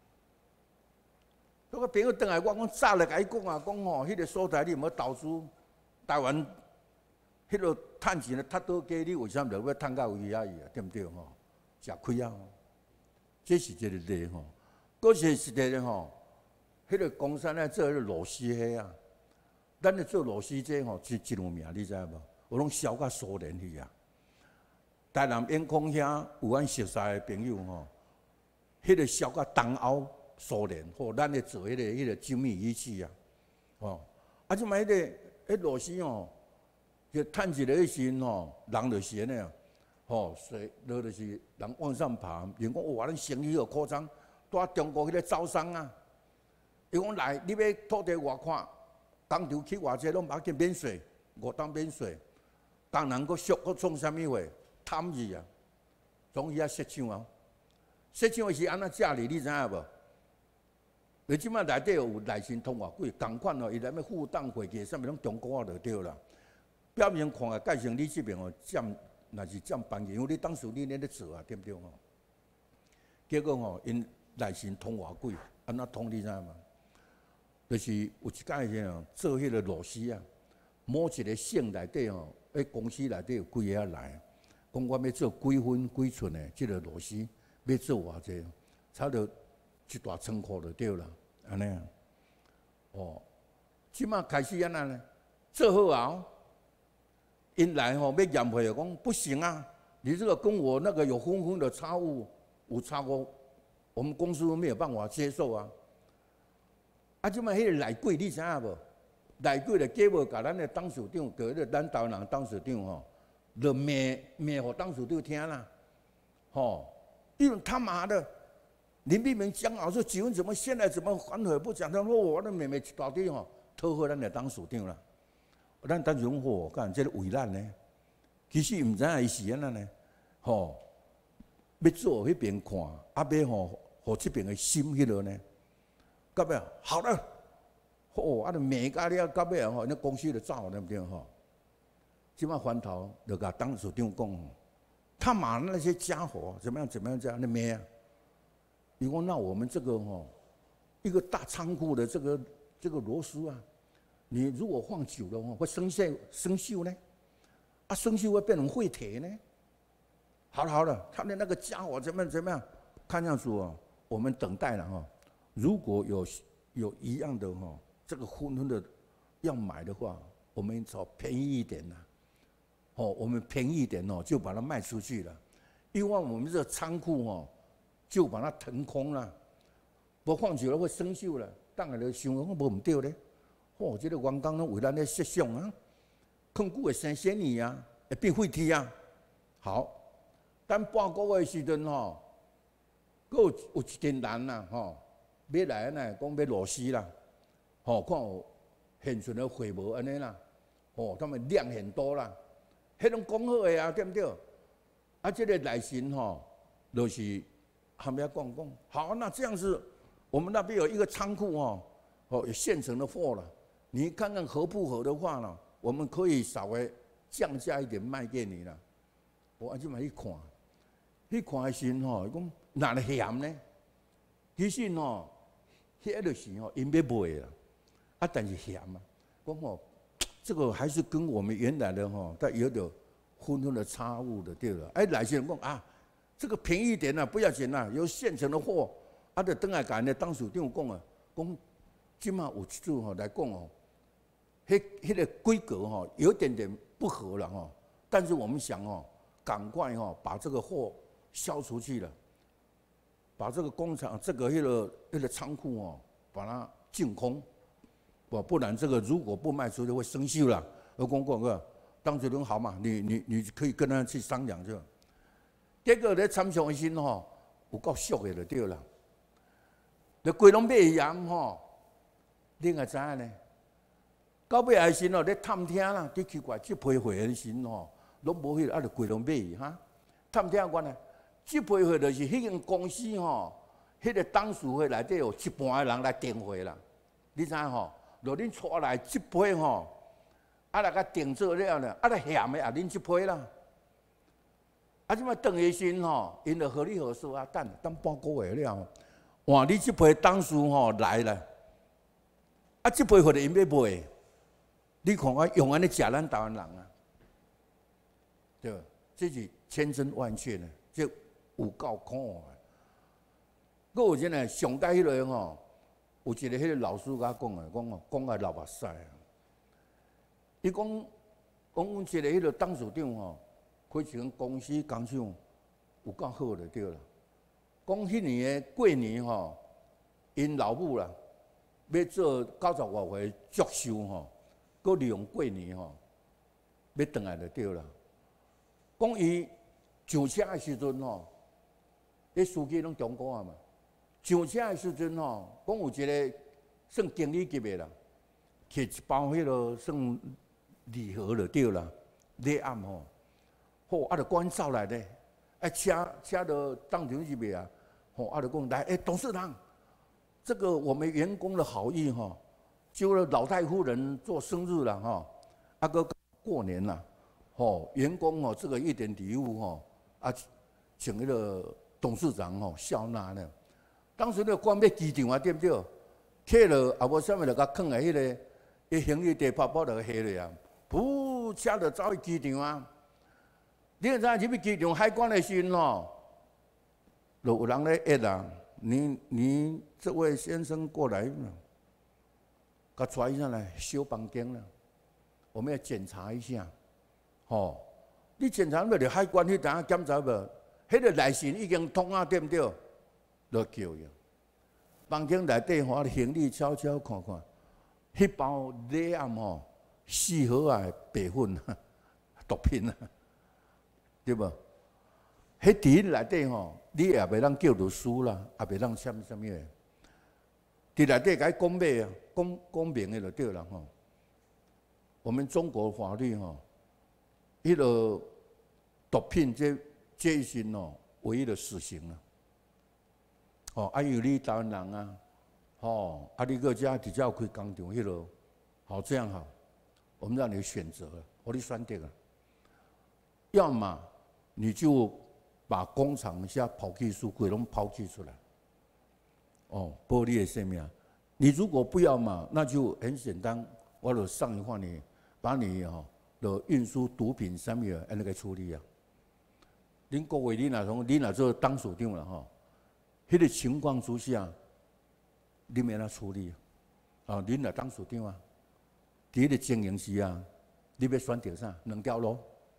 嗰个朋友倒来，我讲早来甲伊讲啊，讲吼，迄个所在你有无投资台湾？迄落趁钱咧，趁倒假，你为啥就要趁到位啊？伊啊，对不对吼？食亏啊！这是一个例吼。嗰是一个咧吼，迄个公司咧做迄个螺丝迄啊，咱咧做螺丝这吼是真有名，你知无？我拢销到苏联去啊。台南永康遐有阮熟识的朋友吼，迄个销到东欧苏联，吼，咱咧做迄个迄个精密仪器啊，吼。啊，即摆迄个迄螺丝吼。就趁一个时吼，人就是安尼啊，吼，所以落就是人往上爬。因讲哇，咱生意好扩张，在中国迄个招商啊，伊讲来，你要土地外看，工厂去外者拢把紧免税，五当免税，当然佫俗佫创啥物货，贪字啊，总伊遐设厂啊，设厂是安怎价哩？你知影无？你即摆内底有内信通话贵，共款哦，伊内面附档会计，啥物拢中国啊就对啦。表面看啊，介绍你这边哦，占若是占便宜，因为你当时你咧咧做啊，对不对吼？结果吼，因内心通偌贵，安怎通你知吗？就是有一届是哦，做迄个螺丝啊，某一个县内底吼，迄公司内底有几个来，讲我要做几分几寸的即个螺丝，要做偌济，差着一大仓库就对啦，安尼啊。哦，即马开始安怎呢？做好后。因来吼要验会讲不行啊！你这个跟我那个有分分的差误，有差过，我们公司没有办法接受啊！啊，即摆迄个内鬼你知影无？内鬼的计无甲咱的董事长，叫迄个咱台湾人董事长吼，就骂骂互董事长听啦。 哦，因为他妈的，林碧明讲好说结婚怎么现在怎么反悔不讲？他说我的妹妹到底吼讨好咱来当署长啦，咱当然好，干这个为难呢。其实唔知伊是安怎呢，吼，要做迄边看，啊要吼，互这边的心迄落呢，到尾好了，哦，啊，就骂甲了，到尾吼，那公司就走，对不对吼？即摆翻头就甲当署长讲，他妈那些家伙怎么样怎么样这样的骂啊？伊讲那我们这个吼，一个大仓库的这个这个螺丝啊，你如果放久了话，会生锈生锈呢？啊，生锈会变成废铁呢？好了好了，他的那个家伙怎么样怎么样？看样子哦，我们等待了哈。如果有有一样的哈，这个婚婚的要买的话，我们找便宜一点的。哦，我们便宜一点哦，就把它卖出去了，因为我们这个仓库哦，就把它腾空了，不放久了会生锈了。当然了，想讲无唔对咧，哦，这个员工呢为咱咧设想啊，空久会生仙泥啊，会变废铁啊。好，等半个月时阵吼，佫有有一群人呐吼，要来呢，讲要落实啦，吼，看有现存的会无安尼啦，哦，他们量很多啦。迄种讲好的啊，对不对？啊，这个来信吼，就是他们要讲讲，好，那这样子，我们那边有一个仓库哦，哦，有现成的货了，你看看合不合的话呢，我们可以稍微降价一点卖给你了。我按这么一看，一看的时吼，伊讲哪里嫌呢？其实吼，迄个时吼，因要卖啦，啊，但是嫌啊，讲吼。这个还是跟我们原来的哈，但有点纷纷的差误的，对了。哎，来些人讲啊，这个便宜一点啊，不要紧啦，有现成的货，啊，就等下讲呢，当署长讲啊，讲今嘛有一次吼来讲哦，迄迄个规格哈有点点不合了哈，但是我们想哦，赶快哈把这个货销出去了，把这个工厂这个迄个迄个仓库哦，把它净空。不然这个如果不卖出去会生锈了。我讲过个，当主任好嘛，你你你可以跟他去商量就。结果咧参详的时吼，有够俗的就对了。你规拢买盐吼，你也知影呢。到尾的时吼，咧探听啦，几奇怪，这批货的时吼，拢无迄个，啊，就规拢买哈。探听讲呢，这批货就是迄间公司吼，迄个当事会内底有一半的人来订货啦，你知影吼？若恁带来这批吼，啊来甲订做了呢，啊来嫌的啊恁这批啦，啊即摆转去时吼，因就合理合说啊，等等半个月了，换你这批当事吼来了，啊这批货就因要卖，你看我用安尼食咱台湾人啊，对吧？这是千真万确的，这有够苦的。搁有一个上代迄个吼。有一个迄个老师甲我讲诶，讲哦，讲啊流目屎啊。伊讲，讲阮一个迄个董事长吼，开一间公司工厂，有够好就对了。讲迄年诶过年吼，因老母啦，要做九十外岁祝寿吼，佮利用过年吼，要转来就对了。讲伊上车诶时阵吼，迄司机拢中国啊嘛。上车的时阵吼，讲有一个算经理级的啦，摕一包迄落算礼盒就对啦，礼暗吼，好啊，就赶走来咧，啊车车就当场入去啊，吼啊就讲来，哎董事长，这个我们员工的好意吼，就了老太夫人做生日了哈，啊个过年啦，吼员工吼这个一点礼物吼，啊请那个董事长吼笑纳呢。当时咧关要机场啊，对不对？客了也无啥物，就甲放在迄个迄行李地包包就下落啊，噗，车就走去机场啊。你知影入去机场海关的时吼，就有人咧约啊，你你这位先生过来嘛，甲带上来小房间了，我们要检查一下，吼、哦，你检查没？就海关去等下检查无？迄个来信已经通啊，对不对？就叫伊，房间内底吼，行李悄悄看看，迄包礼暗吼，四盒啊白粉、毒品啊，对无？ 迄伫内底吼，你也袂当叫律师啦，也袂当签什么的。伫内底甲伊讲明啊，讲讲明的就对了吼。我们中国法律吼，迄个毒品这这一sind哦，唯一的死刑啊。哦，啊有你台湾人啊，哦，啊你个家底下有开工厂，迄个好这样好，我们让你选择了，我你选择啊。要么你就把工厂下抛弃书鬼拢抛弃出来，哦，玻璃的生命。你如果不要嘛，那就很简单，我就上一话你把你哈的运输毒品上面按那个处理啊。恁各位你若从你若做当署长了哈，迄个情况之下，你免他处理啊。恁若当署长啊，伫个经营时啊，你要选择啥？两条路。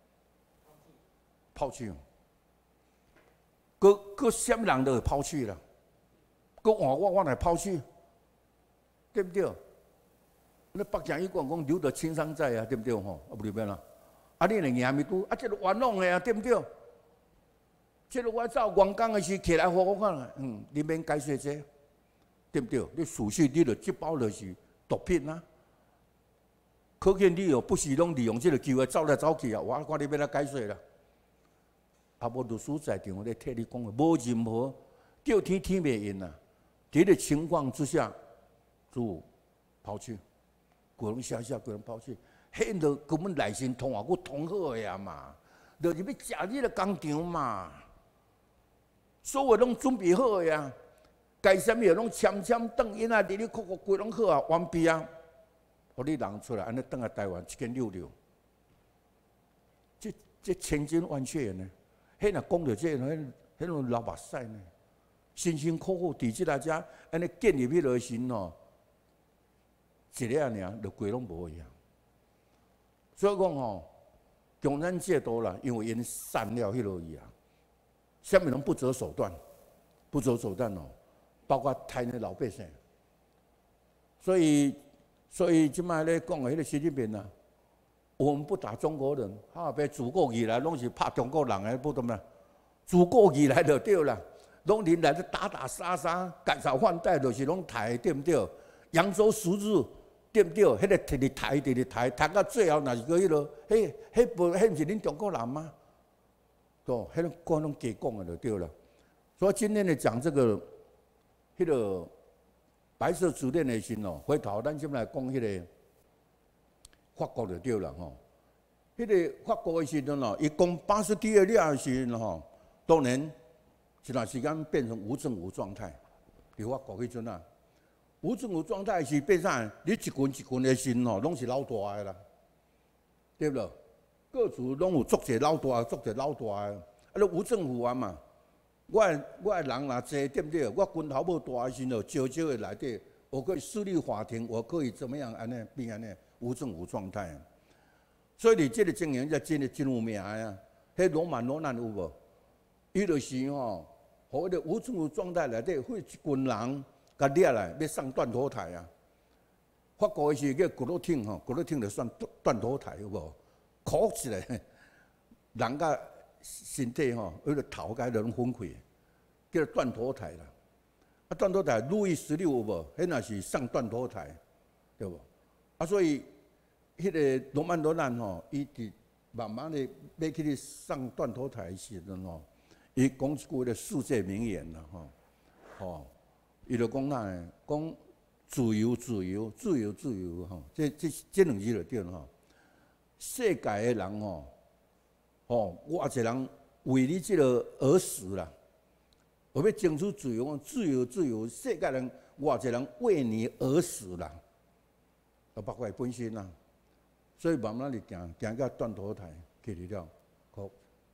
抛弃，个个什么人都会抛弃啦，个换我我来抛弃，对不对？那北京伊讲讲留得青山在啊，对不对吼？啊不对变啦，啊你来赢咪拄，啊这个冤枉的啊，对不对？这个我走员工的时起来互我看，嗯，你免解释这，对不对？你属实你著这包就是毒品啊，可见你哦不是拢利用这个机会走来走去啊，我我你要来解释啦。啊，无律师在场咧替你讲，无任何叫天天袂应啊！伫个情况之下，就抛弃，个人写写，个人抛弃，迄个根本内心通话，我通好个呀嘛，就是要食你个工厂嘛，所有拢准备好个呀，该啥物拢签签等因啊，哩哩扣扣规拢好啊，完毕啊，互你人出来，安尼等下台湾一千六六，这这千真万确呢。迄若讲到这个，迄迄种流目屎呢，辛辛苦苦伫即个遮，安尼建立迄个时吼，一个尔就规拢无一样。所以讲吼，共产制度啦，因为因散了迄落去啊，啥物拢不择手段，不择手段哦，包括台湾老百姓。所以，所以即摆咧讲的迄个习近平啊。我们不打中国人，哈别祖国以来拢是怕中国人的，不懂啦。祖国以来就对啦，拢人来就打打杀杀、改朝换代，就是拢台，对不对？扬州十日，对不对？迄个摕伫台，摕伫台，台到最后，若是个迄落，迄、迄不、迄不是恁中国人吗？哦，迄种讲拢假讲的就对了。所以今天呢讲这个，迄个白色之恋的时哦，回头咱先来讲迄个。法国就对了吼，迄个法国的时阵咯，伊攻巴士底尔了的时阵吼，当然一段时间变成无政府状态。伫法国迄阵啊，无政府状态是变啥？你一群一群的时吼，拢是老大的啦，对不对？各族拢有足者老大，足者老大的，啊，你无政府啊嘛。我我的人若济，对不对？我拳头无大的时候，少少的内底，我可以私立法庭，我可以怎么样安尼变安尼？无政府状态，所以你这个经营才真的真有名啊！迄罗曼罗兰有无？伊就是吼，互迄个无政府状态内底，会一群人甲掠来要上断头台啊！法国的是叫骨头挺吼，骨头挺就算断头台有无？哭起来，人甲身体吼，迄个头甲拢分开，叫做断头台啦。啊，断头台，路易十六有无？迄若是上断头台，对无？啊，所以迄个罗曼罗兰吼，伊伫慢慢的要去你上断头台时阵吼，伊讲一句个世界名言啦吼，吼，伊就讲哪呢？讲自由自由自由自由吼，这这这两字就对了吼。世界的人吼，吼，我一个人为你这个而死啦，我要争取自由，自由自由，世界人我一个人为你而死啦。啊，包括本身啦，所以慢慢地行，行到断头台去了，好。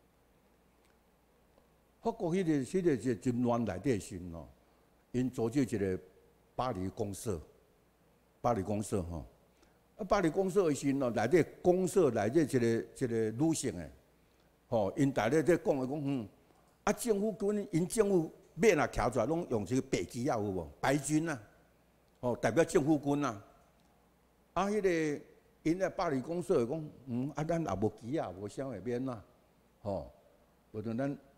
法国迄个、迄个是真乱内底时咯，因组织一个巴黎公社，巴黎公社吼，啊，巴黎公社的时咯，内底公社内底一个一个女性诶，吼，因大咧在讲诶讲，嗯，啊，政府军因政府面啊徛出来，拢用一个白旗啊，有无？白军啊，哦，代表政府军啊。啊，迄、那个因咧巴黎公社讲，嗯，啊，咱也无旗啊，无啥会免啦，吼，无像咱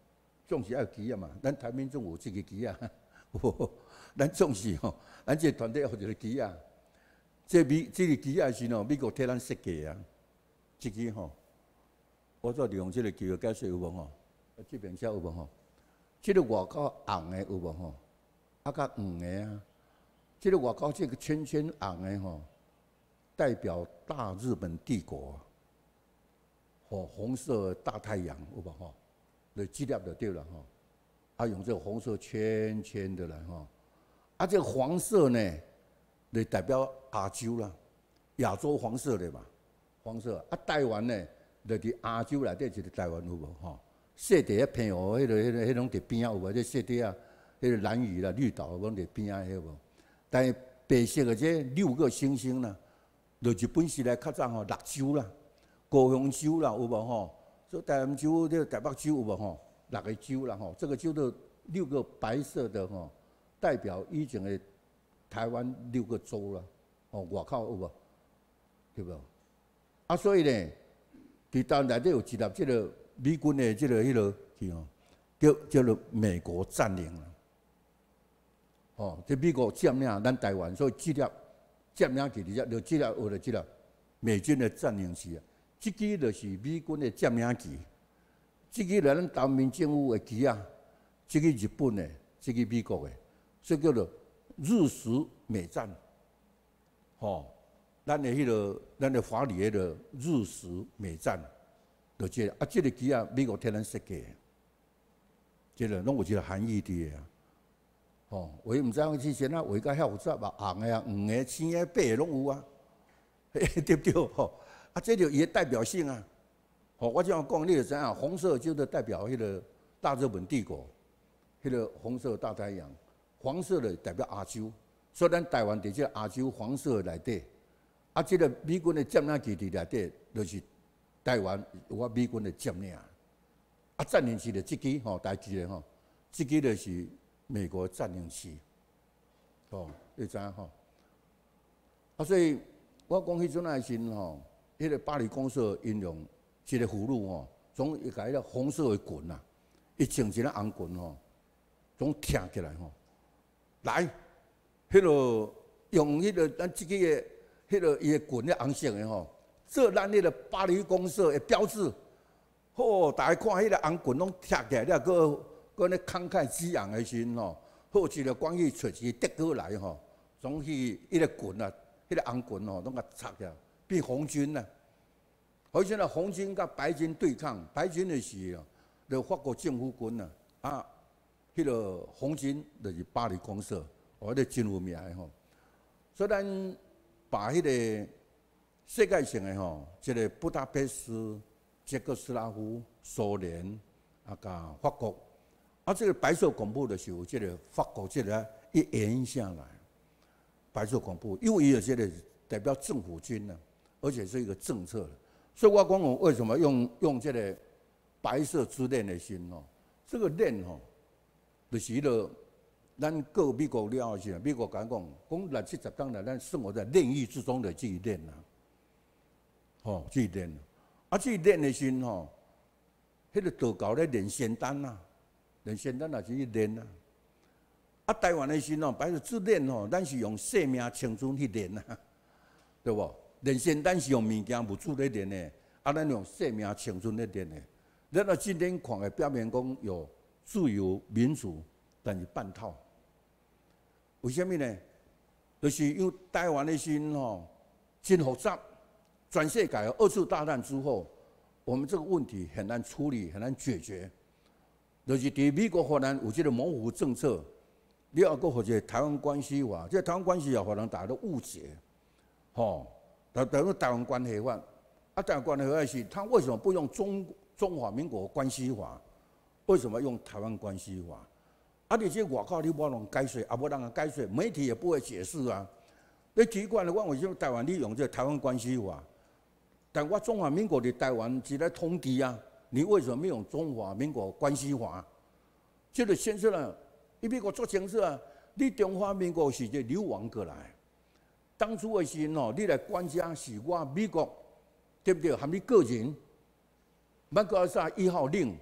总是要有旗啊嘛，咱台面总有这个旗啊，有，咱总是吼，咱这个团队有一个旗啊。这美这个旗啊是喏，美国替咱设计啊，这个吼，我做利用这个旗个解释有无吼？这边写有无吼？这个外口红的有无吼？啊，甲黄的啊，这个外口这个圈圈红的吼，代表大日本帝国，吼红色大太阳有无吼？就这粒就对了吼。啊，用这个红色圈圈的来吼，啊，这个黄色呢？就代表亚洲啦，亚洲黄色的嘛，黄色啊，台湾呢，就伫亚洲内底就是台湾有无吼？细地啊偏哦，迄个、迄个、迄种伫边啊有无？这细地啊，迄个兰屿啦、绿岛拢伫边啊，迄无？但是白色的这六个星星啦，就日本时代较早吼，六州啦、高雄州啦有无吼？所以台湾州、这个台北州有无吼？六个州啦吼，这个就的六个白色的吼，代表以前的。台湾六个州啦，哦，外口有无？对无？啊，所以呢，伫台湾内底有一粒即个美军的即、这个迄、那个去哦，叫叫做美国占领啦。哦，这美国占领咱台湾，所以即粒占领起伫遮，就即粒学了即粒美军的占领旗啊。即支就是美军的占领旗，即支来咱台湾民政府的旗啊，即支日本的，即支美国的，所以叫做。日时美战，吼，咱的迄个，咱的法理迄个日时美战，就这啊，这个旗啊，美国替咱设计，这个拢有一个含义伫个啊，吼，我毋知影之前啊，画甲遐复杂嘛，红的啊、黄的、青的、白的拢有啊，对不对？吼，啊，这就伊的代表性啊，吼，我这样讲，你就知影，红色就是代表迄个大日本帝国，迄个红色大太阳。黄色的代表亚洲，所以咱台湾伫这亚洲黄色内底，啊，这个美军的占领基地内底，就是台湾有我美军的占领，啊，占领区的这支吼，台支的吼，这支就是美国占领区，哦，你知影吼？啊，所以我讲迄阵啊时吼，迄个巴黎公社引用一个俘虏吼，总伊甲迄个红色的裙啊，伊穿一个红裙吼，总挺起来吼。来，迄、那个用迄、那个咱自己的迄、那个伊的裙咧红色的吼，做咱迄个巴黎公社的标志。好，大家看迄个红裙拢贴起来了，个个咧慷慨激昂的时吼，好一个关于找一个德国来吼，总去迄个裙啊，迄、那个红裙吼，拢甲插起来，变红军啦。而且呢，红军甲白军对抗，白军的是哦，就法国政府军啊，啊。迄个红军就是巴黎公社，哦，迄真有名的吼。所以咱把迄个世界性的吼，即个布达佩斯、捷克斯拉夫、苏联啊，甲法国，啊，这个白色恐怖的时候，即个法国即个一延下来，白色恐怖，因为有些个代表政府军呢，而且是一个政策。所以我讲我为什么用用这个白色之链的心哦，这个链吼。就是迄个，咱过美国了后时，美国甲咱讲，讲六七十当来，咱生活在炼狱之中的这一链啊，吼，这一链，啊，这一链的时吼，迄个道教咧炼仙丹啊，炼仙丹也是去炼啊，啊，台湾的时吼，白色自炼吼，咱是用生命青春去炼啊，对无？炼仙丹是用物件物质咧炼的，啊，咱用生命青春咧炼的，咱啊今天看的表面讲有。自由民主，但是半套。为什么呢？就是因为台湾的心吼真复杂，全世界二次大战之后，我们这个问题很难处理，很难解决。就是伫美国荷兰有这个模糊政策，你要搁或者台湾关系法，这台湾关系法可能大家都误解，吼，等等台湾关系法，啊，台湾关系法是，他为什么不用中中华民国关系法？为什么用台湾关系法？啊，你这外口你无人解释，也无人解释，媒体也不会解释啊。你奇怪了，我为什么台湾你用这台湾关系法？但我中华民国的台湾是来通敌啊，你为什么没用中华民国关系法？这个显示了，你美国做清楚啊，你中华民国是一个流亡过来。当初的时候，你来管家是我美国，对不对？含你个人，麦克阿萨一号令。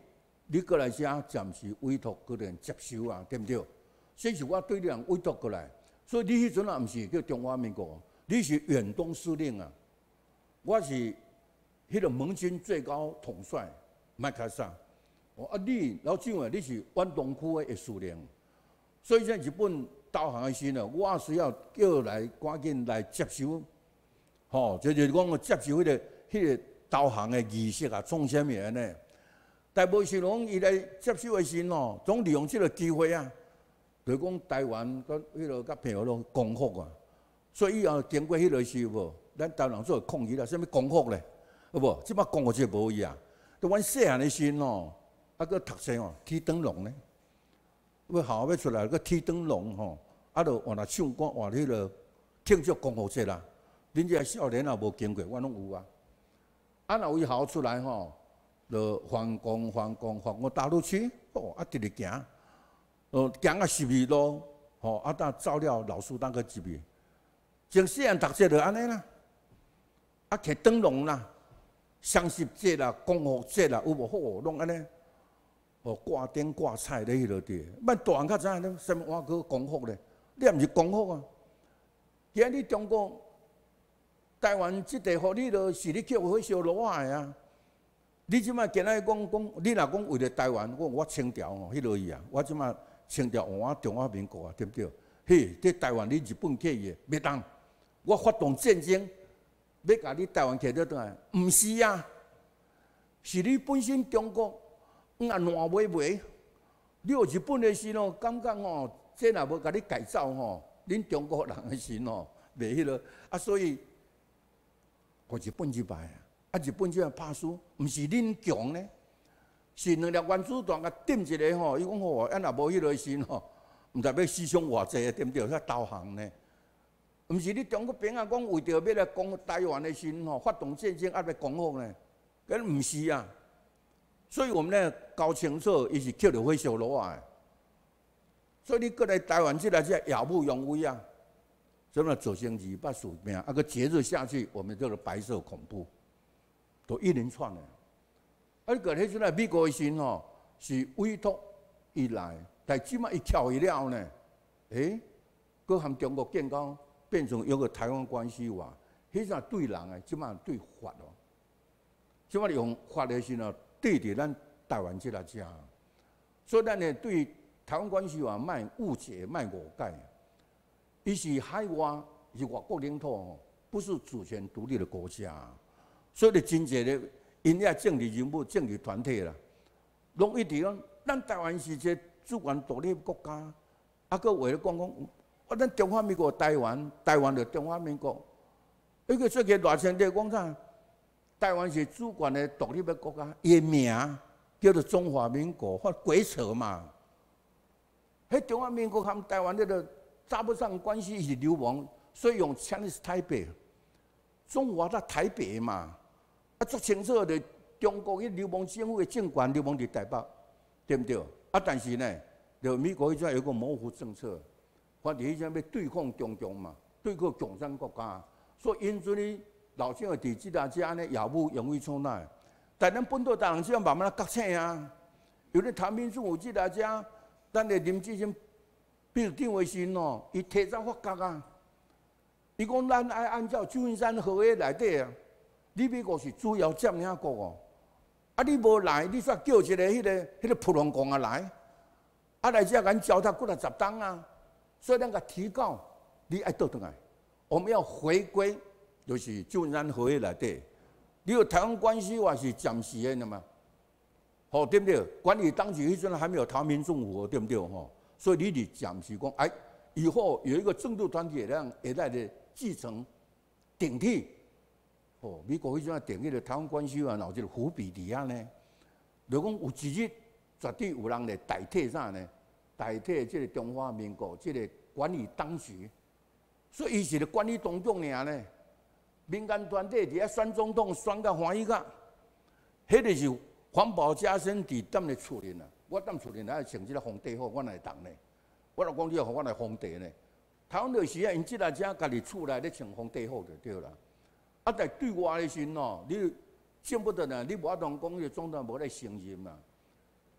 你过来遮暂时委托个人接收啊，对不对？这是我对你人委托过来，所以你迄阵啊，毋是叫中华民国，你是远东司令啊，我是迄个盟军最高统帅麦克萨。哦，啊，你老蒋啊，你是远东区的司令，所以在日本投降的时呢，我需要叫来赶紧来接收，吼、哦，这就是讲接收迄、那个迄、那个投降的仪式啊，创啥物呢？但无是讲伊来接收的时喏，总利用这个机会啊，就讲台湾甲迄个甲平和拢光复啊，所以以后经过迄个时无，咱台湾人做抗议啦，啥物光复咧，好无？即摆光复就无伊啊，都阮细汉的时喏。啊，个读册哦，天灯笼呢？要校要出来个天灯笼吼，啊，就换来唱歌，换迄个庆祝光复节啦。恁这少年也无经过，我拢有啊。啊，若为校出来吼，就反攻、反攻、反攻大陆区，哦，啊，直直行，哦，行啊十二路，吼，啊，当照料老师当个入去。从细汉读册就安尼啦，啊，摕灯笼啦，双十节啦、光复节啦，有无好拢安尼。哦，挂灯挂彩咧，迄落地，咱大人较知影咧，什么话叫光复咧？你也毋是光复啊！今日中国台湾即地互你就是你叫火烧罗海啊！你即摆今仔讲讲，你若讲为了台湾，我我清朝哦，迄落伊啊，我即摆清朝换我中华民国啊，对不对？嘿，这台湾你日本起的，袂当，我发动战争，要甲你台湾摕倒转来，毋是啊，是你本身中国。啊，烂尾尾，你有日本的时咯，感觉吼，这若无甲你改造吼，恁中国人的时吼，袂迄落啊，所以，互日本击败啊，啊，日本即个拍输，毋是恁强呢，是两粒原子弹甲点一个吼，伊讲吼，咱若无迄落时吼，毋知要死伤偌济，对毋对？才投降呢，毋是你中国兵啊，讲为着要来攻台湾的时吼，发动战争啊来攻复呢，搿毋是啊。所以我们呢搞清楚，伊是捡着火烧罗啊！所以你过来台湾，即来即耀武扬威啊！所以呢，走星期八数命，啊个节日下去，我们叫做白色恐怖，都一连串的。啊，个迄阵来美国的时吼，是委托伊来，但即摆伊翘伊了呢，诶，佮含中国建交变成有个台湾关系法，迄阵对人诶，即摆对法哦，即摆用法的时候。对伫咱台湾即个遮，所以咱呢对台湾关系法卖误解、卖误解。伊是海外是外国领土，不是主权独立的国家，所以咧真侪咧因遐政治人物、政治团体啦，拢一直讲咱台湾是一个主权独立国家，啊，佮为了讲讲，我咱中华民国台湾，台湾就中华民国，迄个最近偌千地讲啥？台湾是主权的独立的国家，伊名叫做中华民国，发鬼扯嘛！迄中华民国和台湾这个搭不上关系，是流亡，所以用 Chinese Taipei， 中华在台北嘛，啊，足清楚的中国迄流亡政府的政权流亡伫台北，对不对？啊，但是呢，就美国迄阵有一个模糊政策，反正迄阵要对抗中共嘛，对抗共产国家，所以因此呢。老蒋会伫即大遮呢，耀武扬威创哪？但咱本土大人只要慢慢觉醒啊！有咧谈民主有即大遮，咱的林志坚秘书长的时喏，伊提早发觉啊！伊讲咱爱按照旧金山合约内底啊，你美国是主要占领国哦，啊你无来，你煞叫一个迄、那个迄、那个普通工啊来，啊来遮咱交他几来十档啊，所以咱甲提告，你爱倒转来，我们要回归。就是旧金山合约内底，你有台湾关系法是暂时的嘛，吼对不对？管理当局迄阵还没有台湾民政府，对不对？吼，所以你得暂时讲，哎，以后有一个政治团体让会来的继承顶替，哦，美国迄阵顶替的台湾关系法，然后这个伏笔底下呢，就讲有一日绝对有人来代替啥呢？代替这个中华民国这个管理当局，所以伊是咧管理当局尔呢。民间团体伫遐选总统，选到欢喜甲，迄个是环保加身伫踮咧厝里啊！我踮厝里来穿即个皇帝服，我来当呢。我若讲你要互我来皇帝呢，台湾就是啊，因即个遮家己厝内咧穿皇帝服就对啦。啊，但对外的时喏，你见不得呢，你无法通讲，迄个总统无咧承认嘛。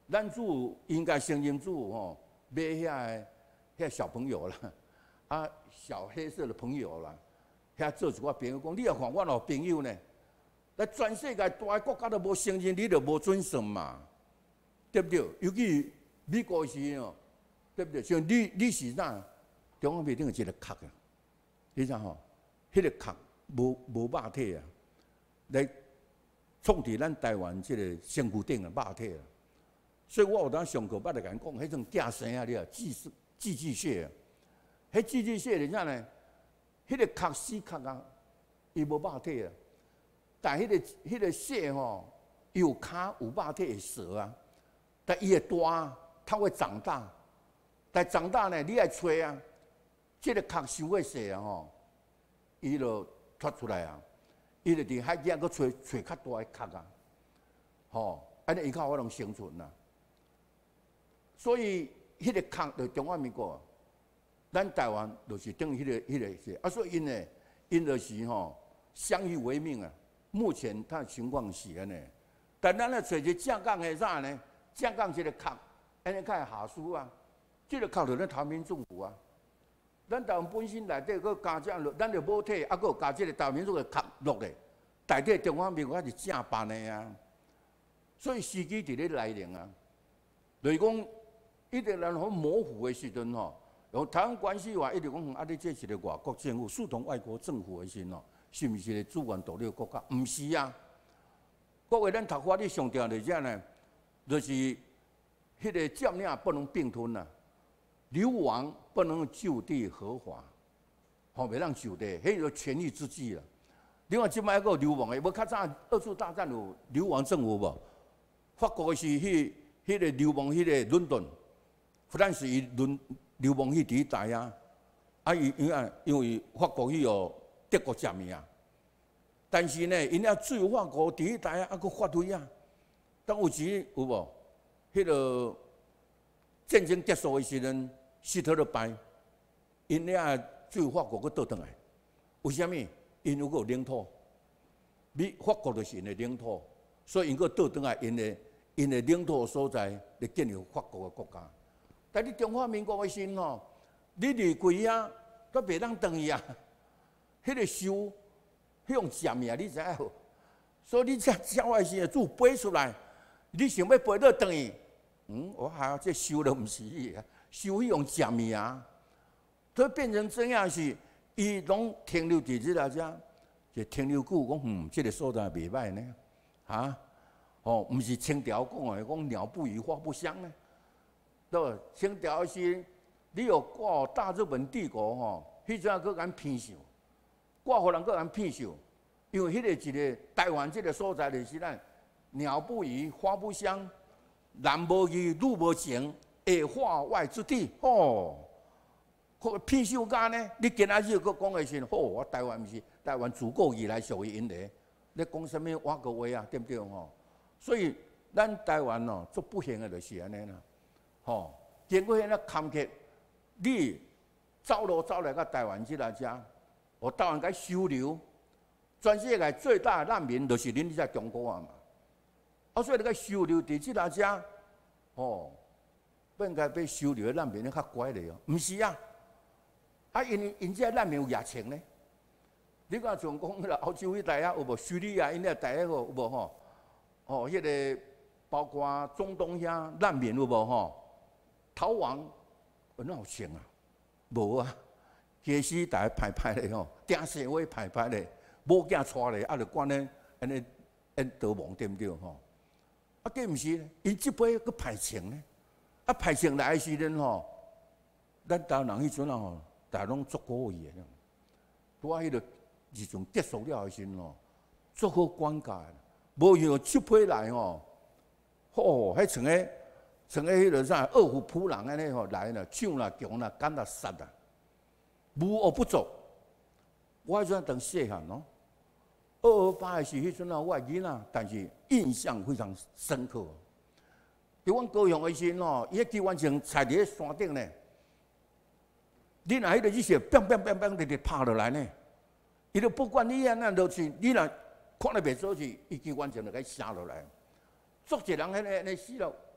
咱主应该承认主吼，买遐遐小朋友啦，啊小黑色的朋友啦，遐做一寡朋友讲，你也看我老朋友呢，在全世界大个国家都无承认，你就无准算嘛，对不对？尤其美国是哦，对不对？像你你是啥？中央面顶有一个壳啊，你知吼？迄个壳无无肉体啊，来创伫咱台湾即个身躯顶的肉体啊。所以我有当上课，捌来甲因讲，迄种寄生啊，你啊，寄寄寄血啊，迄寄寄血是啥呢？迄个壳死壳啊，伊无肉体啊，但迄、那个迄、那个血吼，有骹有肉体会蛇啊，但伊会大，它会长大，但长大呢，你爱吹啊，即、這个壳伤过细啊吼，伊就脱出来啊，伊就伫海底个吹吹较大个壳啊，吼，安尼伊较有法通生存啊。所以，迄、那个壳就中华民国，咱台湾就是等于迄、那个、迄、那个是啊，所以因呢，因就是吼相依为命啊。目前它的情况是安尼，但咱咧找一个正港的啥呢？正港即个壳，安尼较会下输啊。即、這個壳就咱台民政府啊，咱台湾本身内底佫加这咱就母体，啊，佫加即个台湾民主的壳落咧，内底中华民国还是正办的啊。所以时机伫咧来临啊，就是讲。一直然后模糊的时阵吼，用台湾关系话一直讲，啊，你这是个外国政府，视同外国政府的时吼，是毋是一个主权独立的国家？毋是啊。各位，咱读法律上条就是啥呢？就是迄个占领不能并吞啊，流亡不能就地合法，吼，袂当就地，迄个权宜之计啦。另外，即摆个流亡的，无较早二次大战有流亡政府无？法国是迄迄个流亡迄个伦敦。不但是伊轮流亡去第一代啊，啊伊因为因为法国去哦德国占领啊，但是呢，因也最法国第一代啊，啊佫发挥啊。当有时有无？迄个战争结束的时阵，希特勒败，因也最法国佫倒转来。为虾米？因有个领土，美法国就是因的领土，所以因佫倒转来因的因的领土所在来建立法国的国家。但你中华民国的时吼，你离开啊，都袂当转去啊。迄个收，迄种占命，你知影无？所以你只小的时阵，主飞出来，你想要飞倒转去，嗯，我还这收都毋是伊啊，收迄种占命啊，所以变成怎样是，伊拢停留伫即个只，就停留久，讲嗯，即、這個所在袂歹呢，啊，哦，毋是清朝讲的，讲鸟不语，花不香呢。对，清朝时，你有挂大日本帝国吼，迄阵佫敢骗受，挂互人佫敢骗受，因为迄个一个台湾这个所在就是咱鸟不语，花不香，男无义，女无情，下化外之地，吼、哦，骗受干呢？你今仔日佫讲的是，吼、哦，我台湾毋是台湾自古以来属于因的，你讲什么外国话啊？对不对吼？所以咱台湾哦，做不幸的就是安尼啦。吼、哦，经过迄个坎坷，你走路走来到台湾即个只，我台湾该收留，全世界最大的难民就是恁这中国啊嘛。啊，所以你该收留伫即个只，哦，不应该被收留的难民较乖咧哦，毋是啊，啊因因这难民有热情呢。你看像讲迄个欧洲迄带啊，有无叙利亚因遐带迄个有无吼？哦，迄、那个包括中东遐难民有无吼？逃亡，很有情啊，无啊，假使大家歹歹咧吼，定社会歹歹咧，某囝带咧，啊，就管咧安尼因逃亡对毋对吼？啊，计毋是，因即辈佫歹情咧，啊，歹情来的时阵吼，咱台湾人迄阵啊吼，大家拢足够伊个，拄啊迄个自从结束了的时阵吼，足好管教，无像即辈来吼，吼，迄像个。像个迄个啥二虎扑狼安尼吼来啦，抢啦、强啦、干啦、杀啦，无恶不作。我迄阵当细汉咯，二二八的时迄阵啊，我囡仔，但是印象非常深刻。伫阮高雄的时吼，伊迄机关枪踩伫迄山顶呢，你若迄个日线砰砰砰砰直直拍落来呢，伊就不管你安怎落去，你若看了袂做去，伊机关枪就该射落来。足一人迄个安尼死了。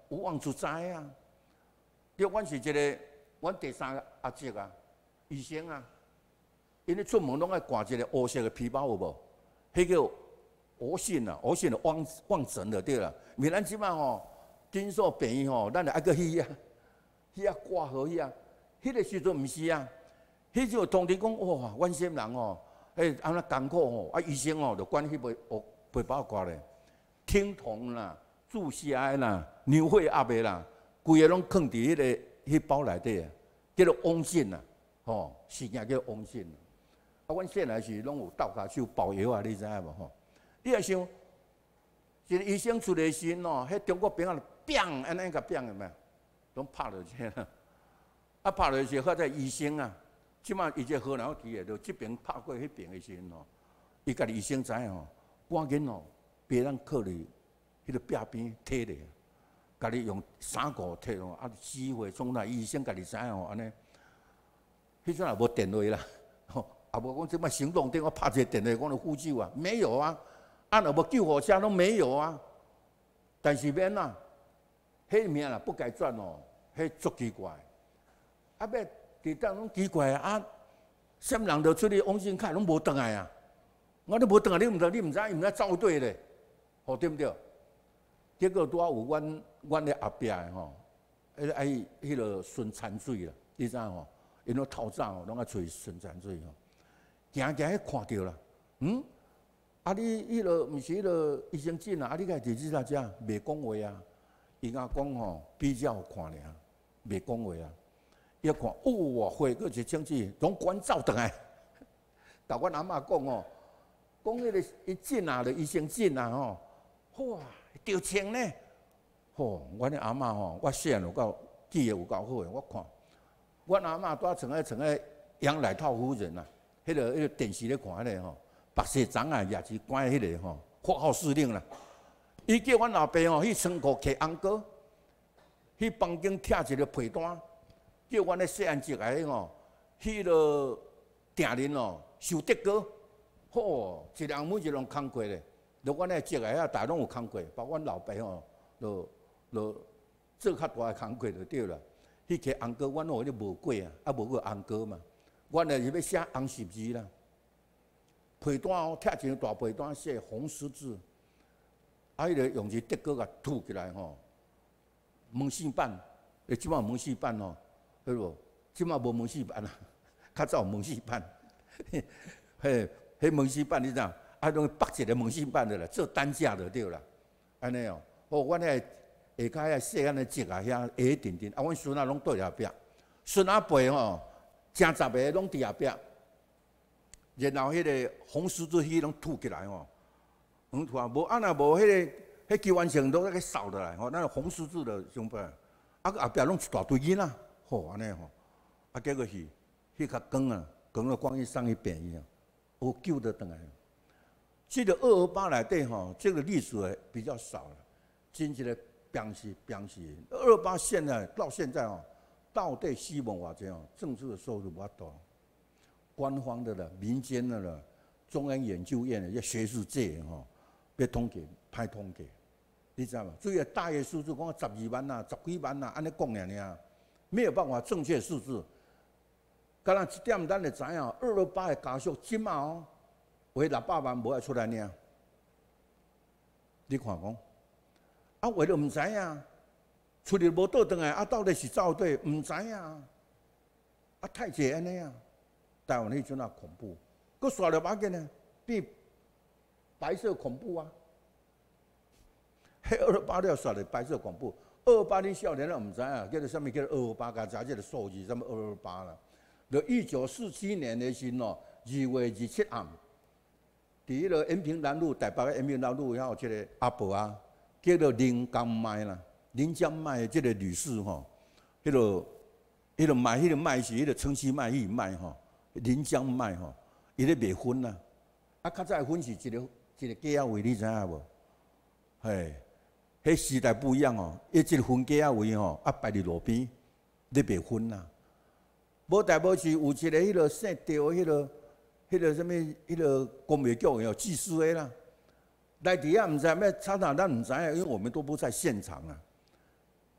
有望出知啊。因为阮是一个，阮第三个阿叔啊，医生啊，因为出门拢爱挂一个黑色的皮包有无？迄叫黑信啊，黑信就望望诊就对啦。因为咱即摆吼，诊所病院吼，咱就爱去去啊，去啊挂号去啊。迄个时阵毋是啊，迄就通知讲哇，阮先人吼，诶安那艰苦吼，啊医生吼就管迄个黑皮包挂咧，听筒啦、注射啦、牛血压的啦。规个拢藏伫迄个迄包内底啊，叫做翁信啊，吼，事件叫翁信。啊，阮细汉时拢有斗骹手包药啊，你知影无吼？你也想，一个医生出来时吼，迄中国兵啊，砰安尼甲砰个咩？拢拍落去啦。啊，拍落去好在医生啊，即马伊这河南去的，就即边拍过迄边的时吼，伊家己医生知影吼，赶紧吼，别人靠伫迄个壁边摕咧。家己用衫裤摕咯，啊，死活从来医生家己知影吼，安尼，迄阵也无电话啦，吼，啊无讲即摆行动电话拍一个电话，讲着呼救啊，没有啊，啊若无救护车拢没有啊，但是免啦，迄命啦不该转哦，迄足奇怪，啊要伫当拢奇怪啊，什么人就出去往信卡拢无转来啊，我都无转来，你毋知你毋知伊毋知走对咧，吼对毋对？结果拄啊有阮阮的后壁的吼，迄爱迄落顺残水啦，你知影吼？因拢透早吼，拢爱吹顺残水吼，行行迄看着啦，嗯，啊你迄落毋是迄落医生证啊，啊你个伫即搭遮袂讲话啊？伊甲讲吼，比较看尔，袂讲话啊。伊看，哦哇，花个一枪子，拢关走倒来。甲阮阿嬷讲吼，讲迄个伊证啊，着医生证啊吼，哇！着穿呢，吼！阮的阿嬷吼，我细汉有够记得有够好诶。我看，阮阿嬷拄啊穿个穿个杨乃套夫人啊，迄个迄个电视咧看迄个吼，白色长啊，也是关迄个吼，括号司令啦。伊叫阮老爸吼去仓库摕红果，去房间拆一个被单，叫阮咧细汉一个吼，去落定人哦收德果，吼，一人每一人工课咧。就阮个职个啊，大拢有工课，包括阮老爸吼，就就做较大个工课就对啦。迄个红果，阮吼迄无过啊，啊无过红果嘛。阮个是要写红十字啦，被单哦，拆一个大被单写红十字，啊，迄个用一德果甲吐起来吼，门四板，诶，即摆门四板吼，对无？即摆无门四板啦，较早有门四板，嘿，迄门四板你知影？啊，拢绑一个门信板的啦，做担架就对啦，安尼哦。哦，阮遐下骹遐细汉的节啊，遐下定定，啊，阮孙仔拢对后壁，孙仔辈吼，正十个拢伫后壁，然后迄个红十字迄拢吐起来吼，红吐啊，无啊若无迄个迄救援绳都给扫落来吼，那红十字的上边，啊个后壁拢一大堆囡仔，吼安尼吼，啊结果是迄较光啊，光了光去送去病院啊，有救得倒来。这个二二八内底吼，这个历史比较少了，真正的表示表示，二二八现在到现在哦，到底死亡偌济哦，政治的收入无多，官方的啦、民间的啦、中央研究院的、要学术界吼，要统计歹统计，你知道吗？所以大约数字讲十二万呐、十几万呐，安尼讲尔尔，没有办法正确数字。敢若一点咱就知影，二二八的家属即马哦。为六百万无爱出来领，你看讲，啊为了毋知影，出入无倒转来，啊到底是走对，毋知影，啊太济安尼啊，台湾迄阵啊恐怖，佮刷了把紧呢，变白色恐怖啊，迄二二八了刷了白色恐怖，二二八你少年啊毋知影，叫做啥物叫做二二八，甲查即个数字，什么二二八啦，就一九四七年的时喏，二月二七暗。伫迄个延平南路，台北的延平南路，遐有一个阿婆啊，叫做林江麦啦，林江麦的即个女士吼，迄个、迄个麦，迄个麦是迄个城市麦，迄个麦吼，林江麦吼，伊咧卖粉啦，啊，较早粉是一个一个鸡仔位，你知影无？嘿，迄时代不一样哦，伊即个粉鸡仔位吼，啊摆伫路边咧卖粉啦，无代无是有一个迄个姓赵迄个。迄个什么，迄个公庙局有祭司的啦，来底下毋知咩，常常咱毋知影，因为我们都不在现场啊。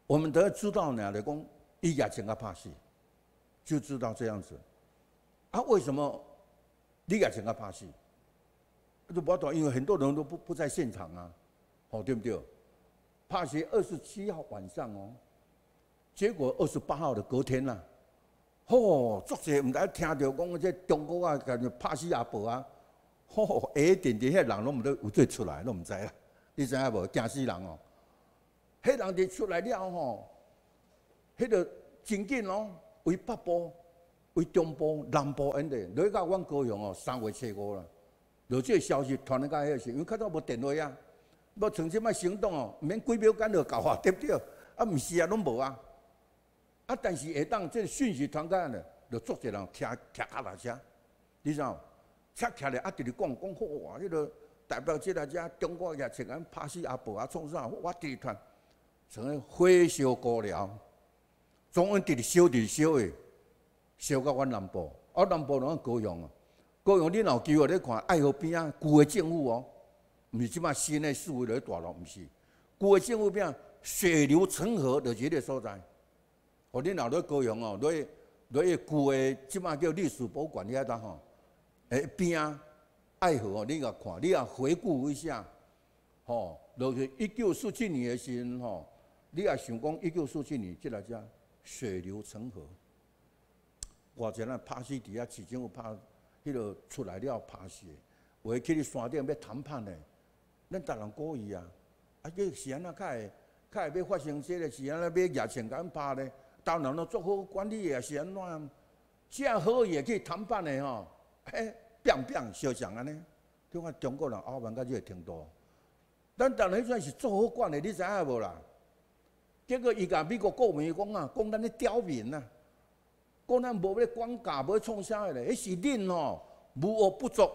我们得知道呢，来讲，伊也真个怕死，就知道这样子。啊，为什么你也真个怕死？就不懂，因为很多人都不不在现场啊，哦，对不对？怕死二十七号晚上哦，结果二十八号的隔天啦，吼，足侪唔知听到讲这中国啊，感觉怕死阿婆啊，吼，下电电迄人拢唔知有做出来，拢唔知啦。你知影无？惊死人哦！迄人伫出来了吼，迄个真紧哦，为北部、为中部、南部因地，落到阮高雄哦，三月初五啦。就这个消息传到遐时，因为较早无电话啊，要像即摆行动哦，毋免几秒间就到啊，对不对？啊，毋是啊，拢无啊。啊，但是下当这个讯息传到呢，就足侪人徛徛脚踏车，你知道？徛徛咧啊，直直讲讲好哇，迄个。代表这大家中国也请俺拍死阿婆啊，创啥？我第一团成为火烧高粱，总恩直直烧直直烧的，烧到阮南部，啊南部拢高雄啊，高雄你若有机会咧看爱河边啊，旧的政府哦，毋是即摆新的思维咧大陆，毋是，旧的政府边血流成河就这个所在，哦，你若咧高雄哦，落落去旧的即摆叫历史博物馆遐搭吼，诶边啊。爱河哦，你甲看，你也回顾一下，吼，就是一九四七年的时阵吼，你也想讲一九四七年即个只血流成河，偌济人拍死伫遐，市政府拍，迄个出来了拍死，话去你山顶要谈判呢，咱逐人故意啊，啊，这是安那较会较会要发生这个是安那要疫情敢拍呢？当然了，做好管理也是安怎，这好也去谈判的吼，嘿。变变相像安尼，就看中国人傲慢到这个程度。咱当然迄阵是做好管的，你知影无啦？结果伊甲美国国民讲啊，讲咱咧刁民啊，讲咱无要管价，无要创啥个咧？迄是恁吼无恶不作，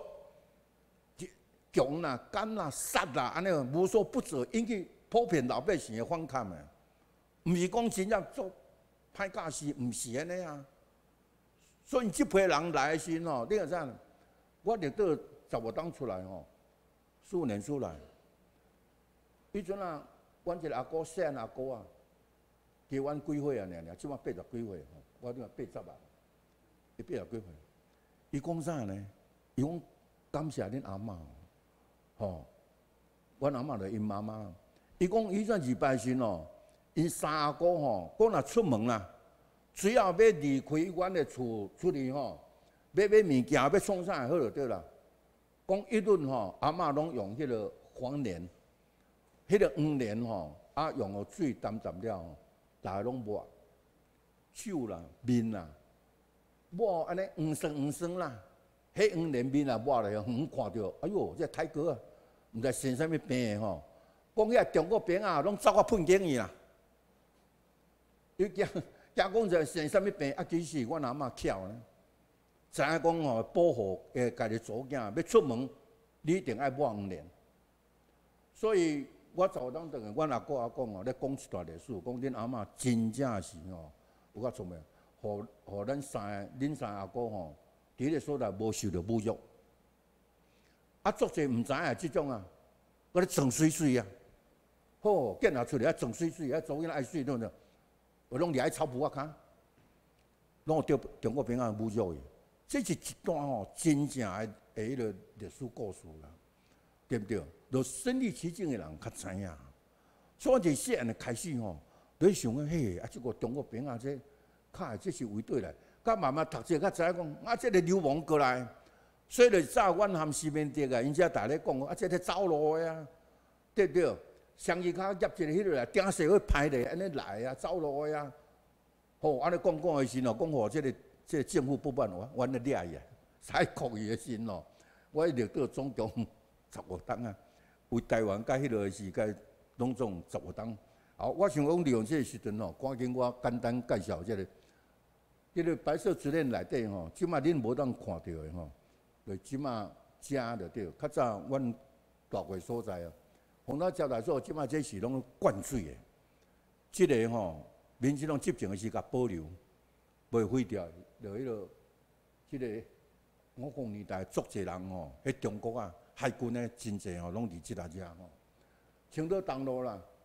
强啦、奸啦、杀啦，安尼无所不作，引起普遍老百姓的反感诶。毋是讲真正做歹架势，毋是安尼啊。所以即批人来时吼，你看啥？我入到十五当出来吼，四年出来。迄阵啊，阮一个阿哥细阿哥啊，加阮几岁啊？尔尔，即马八十几岁吼，我拄啊八十啊，伊八十几岁。伊讲啥呢？伊讲感谢恁阿嬷，吼，阮阿嬷就因妈妈。伊讲伊阵二拜时吼，因三阿哥吼，讲若出门啦，只要要离开阮的厝出去吼。要买物件，要创啥好就对啦。讲一顿吼，阿嬷拢用迄个黄连，迄个黄连吼，啊用个水淡淡了吼，逐个拢抹，手啦、面啦，抹安尼黄酸黄酸啦，迄黄连面啊抹来，远看着，哎哟，这泰哥啊，毋知生啥物病吼。讲遐中国病啊，拢走啊喷经伊啦。伊惊惊讲者生啥物病，啊其实阮阿嬷巧呢。知影讲吼，保护诶家己祖囝，要出门，你一定爱抹黄连。所以我早当等下，阮阿哥阿讲哦，咧讲一段历史，讲恁阿嬷真正是吼，有够聪明，互互咱三个恁三阿哥吼，伫个所在无受着侮辱。啊，足侪毋知影即种啊，我咧装水水啊，吼，见人出来啊装水水，啊祖囝爱水，对不对？我拢掠喺草埔啊骹，拢有着中国兵啊侮辱伊。这是一段吼真正诶诶迄个历史故事啦，对不对？就身历其境诶人较知影。所以就细汉诶开始吼，你想讲嘿，啊，即个中国兵啊，这较这是为对来，甲慢慢读册较知影讲，啊，这个流氓过来，所以就早阮含西面的啊，因遮大咧讲，啊，这个走路诶啊，对不对？上日骹夹一个迄个来，顶社会排咧，安尼来啊，走路诶啊，吼，安尼讲讲诶时吼，讲吼这个。这个政府不办我，阮咧掠伊啊，采酷伊的心咯。我入到总共十五档啊，为台湾甲迄落时间拢总十五档。好，我想讲利用这个时阵吼，赶紧我简单介绍这个，这个白色纸链内底吼，即马恁无当看到的吼，就即马正就对。较早阮大会所在啊，红岛招待所即马这是拢灌水的，即个吼，民进党执政的时甲保留，袂毁掉。就迄落，即个我讲年代足侪人吼，喺中国啊，海军咧真侪吼，拢伫即搭遮吼。青岛东路啦，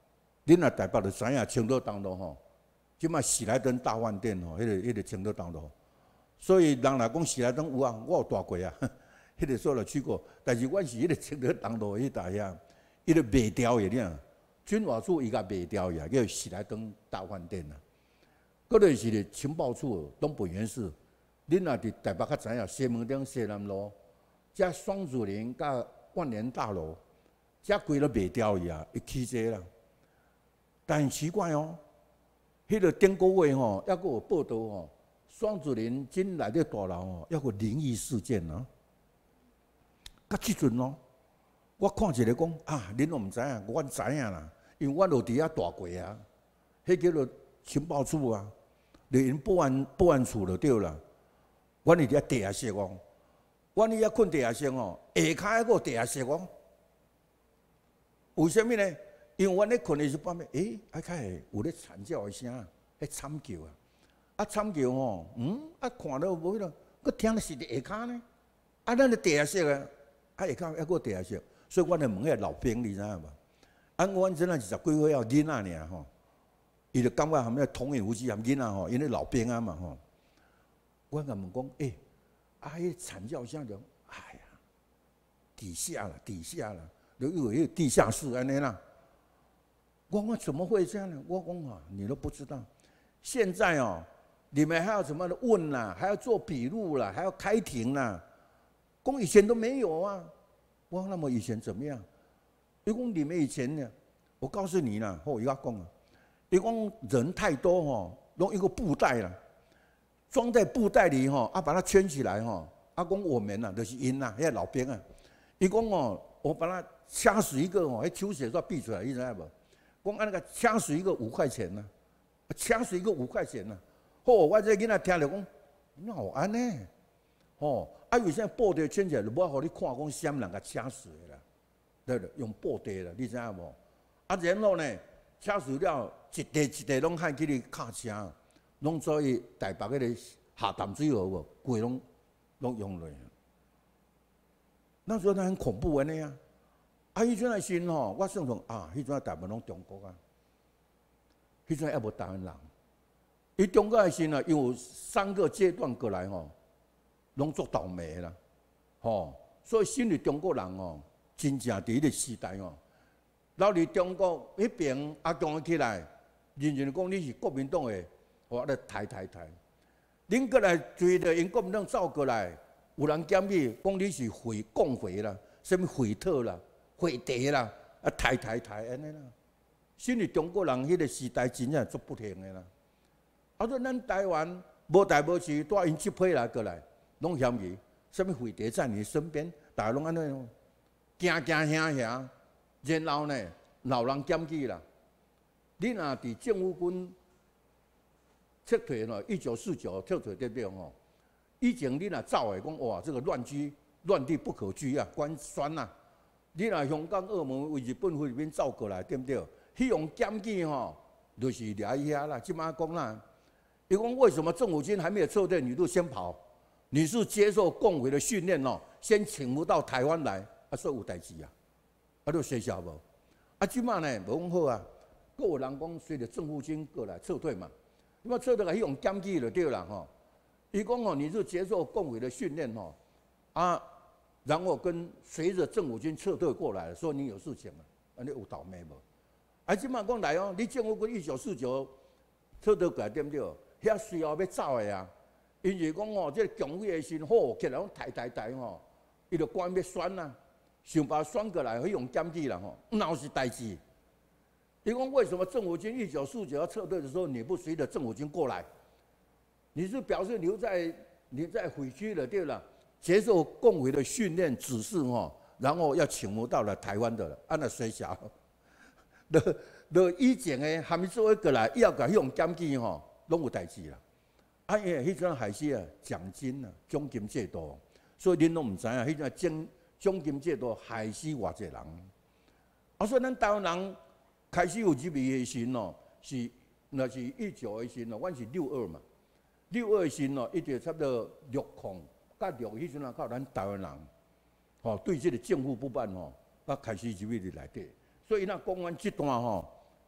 恁若台北就知影青岛东路吼，即摆喜来登大饭店吼，迄、那个迄、那个青岛东路，所以人来讲喜来登有啊，我有住过啊，迄个所有去过，但是阮是迄个青岛东路迄搭遐，伊个卖掉个俩，军瓦处伊甲卖掉个，叫喜来登大饭店啊。嗰个是咧情报处东本原事，恁若伫台北较知影，西门町西南路，遮双子林甲万年大楼，遮规都卖掉伊啊，伊起这啦。但很奇怪哦，迄、那个顶个月吼，抑佫有报道吼，双子林真内底大楼吼，抑佫灵异事件啊。甲即阵哦，我看一个讲啊，恁都毋知影，阮知影啦，因为阮有伫遐住过啊。迄叫做情报处啊，就因保安保安处就对啦。阮伫遐地下室哦，阮伫遐困地下室哦，下骹还佫有地下室哦。为什么呢？因为阮咧困的时半暝，诶，啊开会有咧惨叫的声，迄惨叫啊，啊惨叫吼，嗯，啊看到无迄个，佮听的是伫下骹呢，啊咱咧地下室啊，啊下骹还佫地下室，所以阮咧问迄个老兵，你知影无？啊，阮真正二十几岁啊囡仔尔吼，伊就感觉含迄同源无忌含囡仔吼，因为老兵啊嘛吼，阮甲问讲，诶，啊迄惨叫声就，哎呀，底下啦，底下啦，就以为迄地下室安尼啦。我讲怎么会这样呢？我讲啊，你都不知道。现在哦，你们还要什么的问啦、啊，还要做笔录啦，还要开庭啦。讲以前都没有啊。我讲那么以前怎么样？伊讲你们以前呢，我告诉你啦，我伊讲啊，伊讲人太多吼，用一个布袋啦，装在布袋里吼，啊把它圈起来吼，啊讲我们呐、啊，就是因呐，迄老兵啊，伊讲哦，我把它掐死一个哦，迄抽血都闭出来，你知道无？讲安尼个掐死一个五块钱呐、啊，掐死一个五块钱呐、啊。好，我这囡仔听着讲，哪有安尼？吼，啊，有现在布袋圈起来，就无互你看讲啥人甲掐死的啦，对对，用布袋啦，你知影无？啊，然后呢，掐死了，一地一地拢喊去你卡车，拢做伊台北迄个下淡水河无，规拢拢用落。那时候他很恐怖安尼啊。啊！迄阵诶时吼，我算算啊，迄阵大部分拢中国啊，迄阵还无台湾人。伊中国诶时呢，有三个阶段过来吼，拢做倒霉啦，吼。所以新的中国人哦，真正伫迄个时代哦，老伫中国迄边啊，讲起来，人人讲你是国民党诶，我咧抬抬抬。恁过来追着因国民党走过来，有人检举讲你是匪共匪啦，什么匪特啦。回地啦，啊抬抬抬安尼啦，新的中国人迄个时代真正做不停的啦。啊，说咱台湾无代无志，带因这批来过来，拢嫌疑，什么匪谍在你身边，大家拢安尼，惊惊吓吓，然后呢，老人检举啦，你若伫政府军撤退咯，一九四九撤退对不对吼？以前你若走的讲哇，这个乱居乱地不可居啊，官宣呐。你若香港、澳门为日本、菲律宾走过来，对不对？迄种检举吼，就是掠伊遐啦。即马讲啦，伊讲为什么政府军还没有撤退，你就先跑？你是接受共匪的训练哦，先请不到台湾来，啊，所以有代志啊，啊，你写下无？啊，即马呢无讲好啊，阁有人讲随着政府军过来撤退嘛，那么撤退个迄种检举就对啦吼。伊讲哦，你是接受共匪的训练吼，啊。然后跟随着政府军撤退过来，说你有事情啊，啊你有倒霉无？啊，即马讲来哦，你政府军一九四九撤退过来对不对？遐随后要走的啊，因为讲哦，这强匪的时候，起来讲抬抬抬吼，伊就官要选啦，想把选过来，去用检举啦吼，哪有是代志？伊讲为什么政府军一九四九要撤退的时候，你不随着政府军过来？你是表示留在你在匪区了对了？接受共匪的训练指示吼，然后要请募到了台湾的了，安那水小，了了以前诶，还没做一个来，要甲迄种检举吼，拢有代志啦。啊，因为迄阵还是啊奖金啊奖金制度，所以恁拢毋知影，迄阵奖奖金制度害死偌济人。啊，所以咱台湾人开始有入味诶时咯，是那是一九诶时咯，阮是六二嘛，六二时咯，一直差不多六控。甲六迄阵啊，靠咱台湾人，吼、哦、对这个政府不满吼，啊开始入去伫内底，所以那讲完这段吼，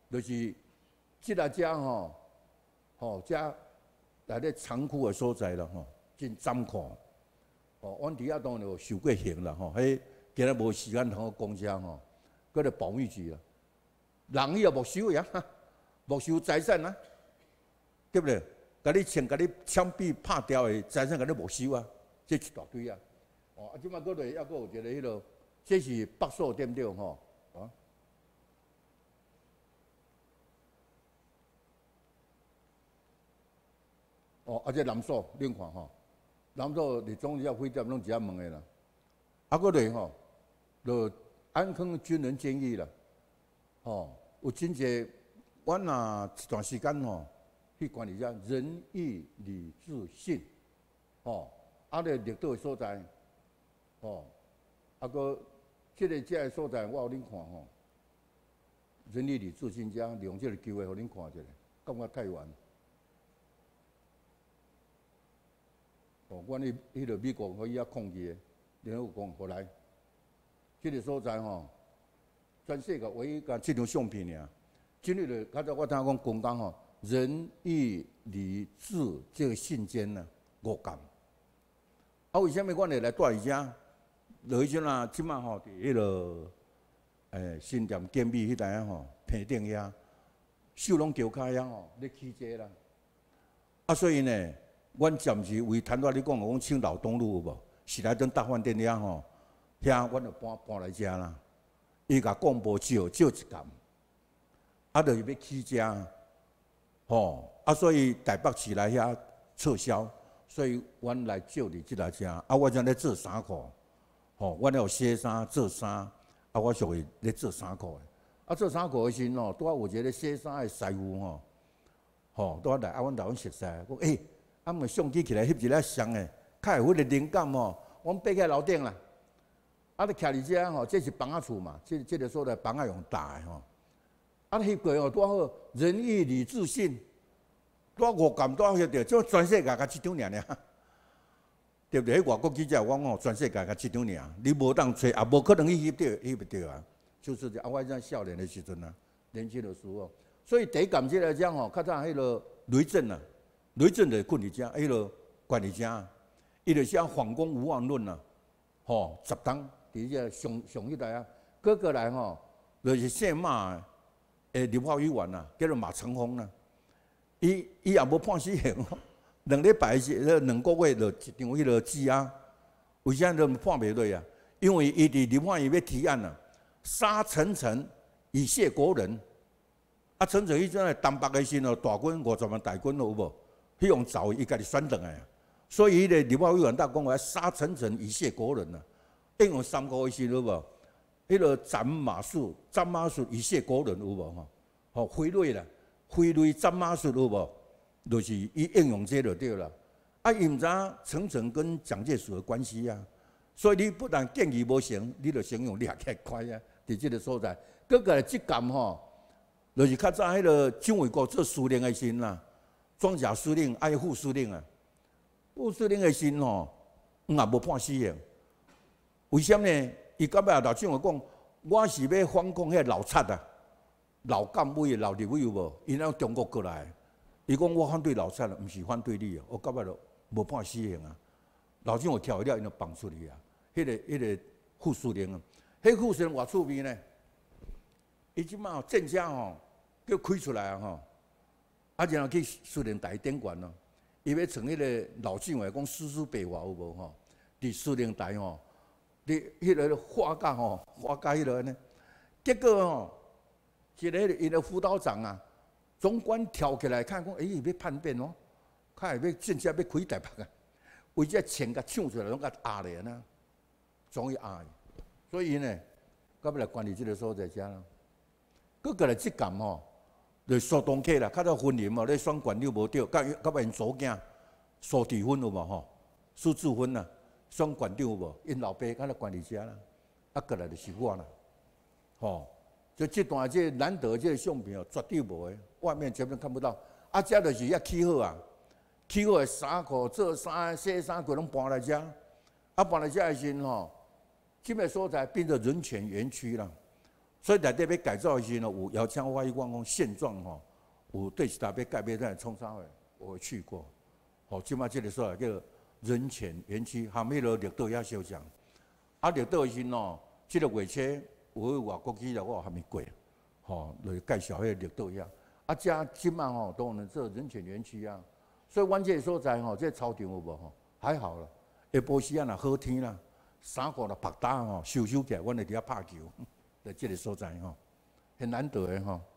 就是即个遮吼，吼遮内底仓库的所在啦吼，真惨看。哦，阮伫遐当然有受过刑啦吼，迄今日无时间通我讲遮吼，搁咧保密局啦。人伊也没收呀，没收财产啊，对不对？甲你枪、甲你枪毙拍掉的财产，甲你没收啊，这一大堆啊。哦，啊，即摆搁咧还阁有一个迄落，这是北数对不对吼？啊，哦，啊，这南数恁看吼，南数你总要飞碟拢只问的啦。啊，搁咧吼，就安坑军人监狱啦，吼。有真侪，阮若一段时间吼，去管理遮仁义礼智信，吼，啊咧绿岛的所在，吼，啊个即个遮个所在，我互恁看吼，仁义礼智信遮利用即个机会，互恁看一下，感觉太远。哦，阮迄迄个美国可以遐控制的，联合国后来，即个所在吼。全世界唯一甲即张相片尔，今日咧，刚才我听讲公讲吼，仁义礼智这个信笺呢五感。啊，为虾米阮会来住伊遮？落去阵啊，即马吼伫迄落诶新店监狱迄带啊吼，平顶遐，手拢桥骹遐吼，咧起这啦。啊，所以呢，阮暂时为坦白你讲，讲青岛东路有无？时来登大饭店遐吼，遐阮就搬搬来遮啦。伊甲讲无少少一间，啊，就是要起遮，吼，啊，所以台北市来遐撤销，所以阮来借伫即来遮，啊，我正咧做衫裤，吼，阮有洗衫做衫，啊，我属于咧做衫裤的，啊，做衫裤的时吼，拄啊有一个洗衫的师傅吼，吼，拄啊来啊，阮来阮熟悉，讲诶，啊，咪相机起来翕一个相的，较有迄个灵感吼，阮爬起来楼顶啦。啊！你徛伫遮吼，这是房仔厝嘛，这这个所在房仔用大的吼。啊，翕过吼，拄好仁义礼智信，拄五感拄翕着，即全世界甲即张尔尔，对不对？迄外国记者讲吼，全世界甲即张尔，你无当找，也无可能去翕着，翕不着啊。就是啊，我这少年的时阵啊，年轻的时候，所以第一感即来讲吼，较早迄落雷震啊，雷震就困伫遮，迄落关伫遮，伊就写反攻无望论啊，吼，十档。伫遮上上迄代啊，过过来吼，就是姓马诶立法委员啊，叫做马成峰啦。伊伊也无判死刑，两礼拜是两个月就一张迄落纸啊。为啥都判袂落啊？因为伊伫立法院要提案啊，杀陈诚以谢国人。啊，陈诚迄阵诶东北诶时吼，大军五十万大军有无？迄用走伊家己选转来，所以迄个立法委员大讲话杀陈诚以谢国人啊。应用三个意思有无？迄个斩马术、斩马术以谢国人有无吼？吼挥泪啦，挥泪斩马术有无？就是伊应用这就对了。啊，伊毋知陈诚跟蒋介石的关系啊，所以你不但建议无成，你就形容掠起快啊，伫即个所在。搁个即间吼，就是较早迄个蒋纬国做司令的时啦，装甲司令爱副司令啊，副司令的时吼，也无判死刑。为什么呢？伊到尾老蒋话讲，我是要反抗迄老贼啊，老干部、老立委有无？因从中国过来，伊讲我反对老贼，毋是反对你哦。我到尾就无判死刑啊。老蒋有跳了，因就放出去啊。迄、那个、迄、那个副司令啊，迄副司令偌趣味呢？伊即马政家吼叫开出来啊吼，啊然后去司令台顶悬咯。伊要从迄个老蒋话讲诗书白话有无吼？伫司令台吼。伫迄个画架吼，画架迄落呢，结果吼，一个因个辅导长啊，总管跳起来看讲，哎，伊要叛变哦，看会要正式要开台北啊，为这钱甲抢出来，拢甲压咧呐，终于压，所以呢，到尾来管理这个所在遮啦，佮过来即间吼，就苏东客啦，较早婚姻嘛，咧选管理无对，甲甲因祖囝苏志芬有无吼？苏志芬啊。选馆长有无？因老爸敢若管理遮啦，啊，过来就是我啦，吼！就这段这难得这个相片哦，绝对无诶，外面全部看不到。啊，遮就是遐起好啊，起好诶衫裤、做衫、洗衫裤拢搬来遮，啊，搬来遮诶时吼，这个所在变做人权园区啦。 所以内底要改造的时候，有邀请我去讲讲现状吼，有对时代要改变在创啥货，我去过。哦，即摆即个所在叫人权园区，含迄落绿岛遐小场。啊，绿岛的时吼，即个月车有去外国去了，我还没过。吼，来介绍迄个绿岛遐。啊，遮即摆吼都能做人权园区啊。所以阮这个所在吼，这操场有无吼？还好了。下晡时啊，若好天啦，衫裤若曝干吼，收收起来，阮就伫遐拍球。在这个所在吼，很难得的吼。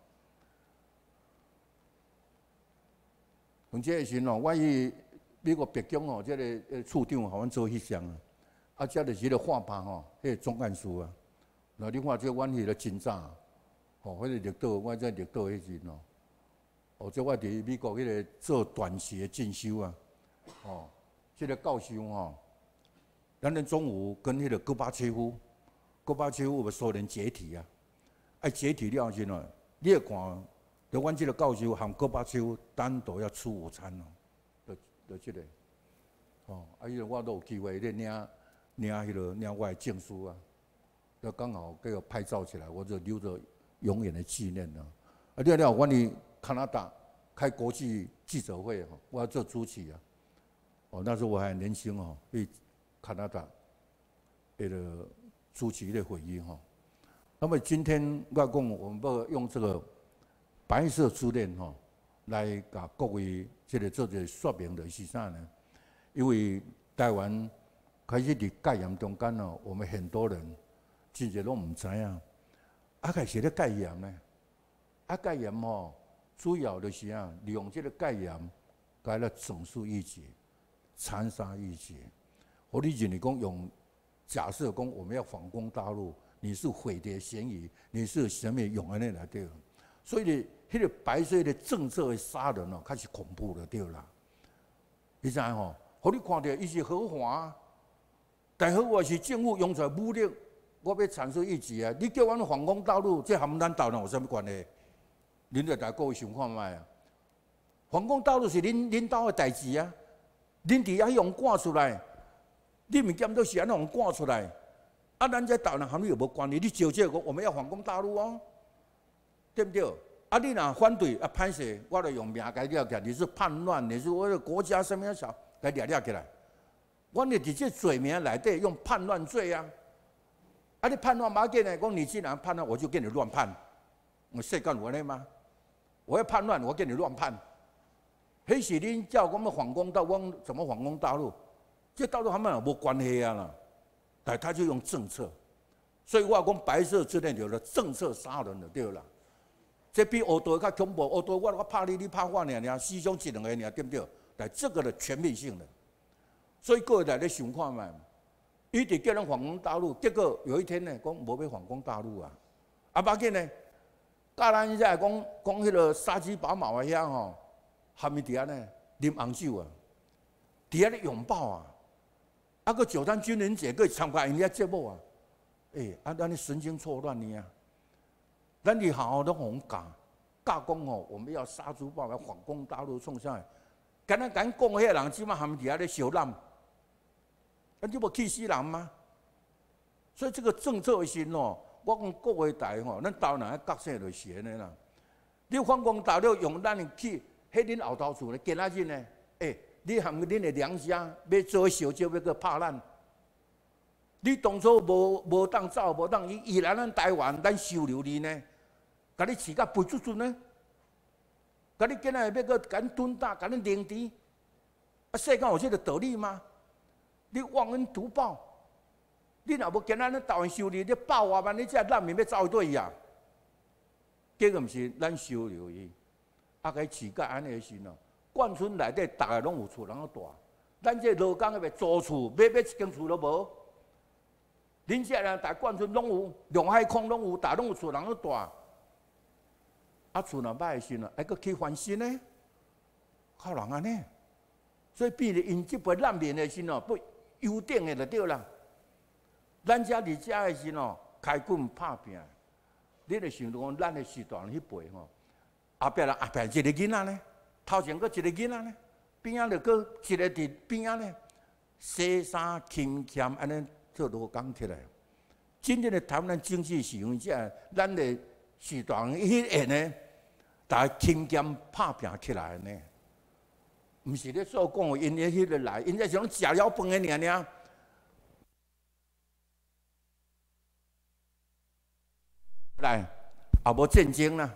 从这个时吼，我去美国白宫吼，这个处长互阮做翕相啊，啊，这就是个画牌吼，迄个总干事啊。那你看这阮迄个真早，吼，迄个绿岛，我在绿岛迄时吼，哦，这我伫美国迄个做短期的进修啊，哦，这个教授吼，咱们中午跟迄个戈巴切夫。戈巴切夫苏联解体啊！哎，解体了后时呢，你会看，就阮即个教授含戈巴切夫单独要吃午餐哦，就就即、这个，哦，啊，伊个我都有机会咧领领迄个领我的证书啊，就刚好给我拍照起来，我就留着永远的纪念啊。啊，了了，阮去加拿大开国际记者会吼，我要做主持啊。哦，那时候我还很年轻哦，去加拿大，那个。主持的会议哈，那么今天我讲，我们要用这个白色之恋哈，来甲各位这个做个说明的是啥呢？因为台湾开始伫戒严中间哦，我们很多人真正拢唔知影，啊，开始咧戒严呢？啊，戒严吼，主要就是啊，利用这个戒严，改了整肃异己，残杀异己。我理解你讲用。假设讲我们要反攻大陆，你是匪谍嫌疑，你是什么用安尼来对？所以呢，迄个白色的政策的杀人哦，开始恐怖了对啦。你知影吼？互你看到伊是合法，但合法是政府用出来武力，我要阐述意志啊！你叫阮反攻大陆，这含咱台湾有啥物关系？恁着大各位想看卖啊！反攻大陆是恁恁岛的代志啊！恁伫遐用赶出来。你物件都是安怎赶出来？啊，咱这台湾和你有无关系？你招这个，我们要反攻大陆哦，对不对？啊，你若反对啊，歹势，我就用命给你抓起来。你是叛乱，你是为了国家什么样小，给抓抓起来。我你直接罪名内底用叛乱罪啊！啊，你叛乱马紧呢？讲你既然叛乱，我就给你乱判。我世间有安尼吗？我要叛乱，我给你乱判。迄是恁叫我们反攻大陆，怎么反攻大陆？这大陆他们也无关系啊啦，但他就用政策，所以我讲白色之恋有了政策杀人就对啦。这比欧洲较恐怖，欧洲我我拍你，你拍我尔尔，死伤一两个尔，对不对？但这个的全面性的，所以各位来咧想看嘛，伊直叫人反攻大陆，结果有一天呢，讲无要反攻大陆啊，啊，要紧呢，甲咱现在讲讲迄个沙鸡拔毛啊遐吼，含伊伫遐呢啉红酒啊，伫遐咧拥抱啊。啊，个九三军人节，个参加人家节目啊，哎、欸，啊，咱你神经错乱呢啊！咱你好好的红教教讲吼，我们要杀猪报，要反攻大陆，冲上来。敢若敢讲迄个人，即马含伫遐咧小浪，咱就无气死人吗？所以这个政策性哦，我讲各位台吼，咱台湾人角色就是安尼啦。你反攻大陆用咱去，迄恁后头厝咧，今仔日呢，哎、欸。你含恁的良心要做小招，要去拍咱。你当初无无当走，无当依依然咱台湾，咱收留你呢？甲你饲甲肥嘟嘟呢？甲你今仔要去甲你蹲打，甲你凌迟？啊，世间有这个道理吗？你忘恩图报，你若无今仔咱台湾收留，你百外万，你这难民要走对呀？结果毋是咱收留伊，啊，甲伊饲甲安尼时喏。眷村内底，大家拢有厝，人个大。咱这劳工个租厝，买买一间厝都无。恁这人大眷村拢有，龙海空拢有，大拢有厝，人个大。啊，厝若歹时呢，还阁去翻新呢？靠人安尼。所以变咧，因即辈难民的时喏，不优等的就对啦。咱遮伫遮的时喏，开棍拍拼，你著想到讲，咱的时代迄辈吼，后壁人后壁一个囡仔呢？头前搁一个囡仔呢，边仔就搁一个伫边仔呢，洗衫、勤俭安尼做罗工起来， 真正的台湾经济是用这咱的市场迄个呢，大家勤俭拍拼起来呢，毋是咧所讲因咧迄个来，因这是拢食了饭的尔尔。来，也无战争啦，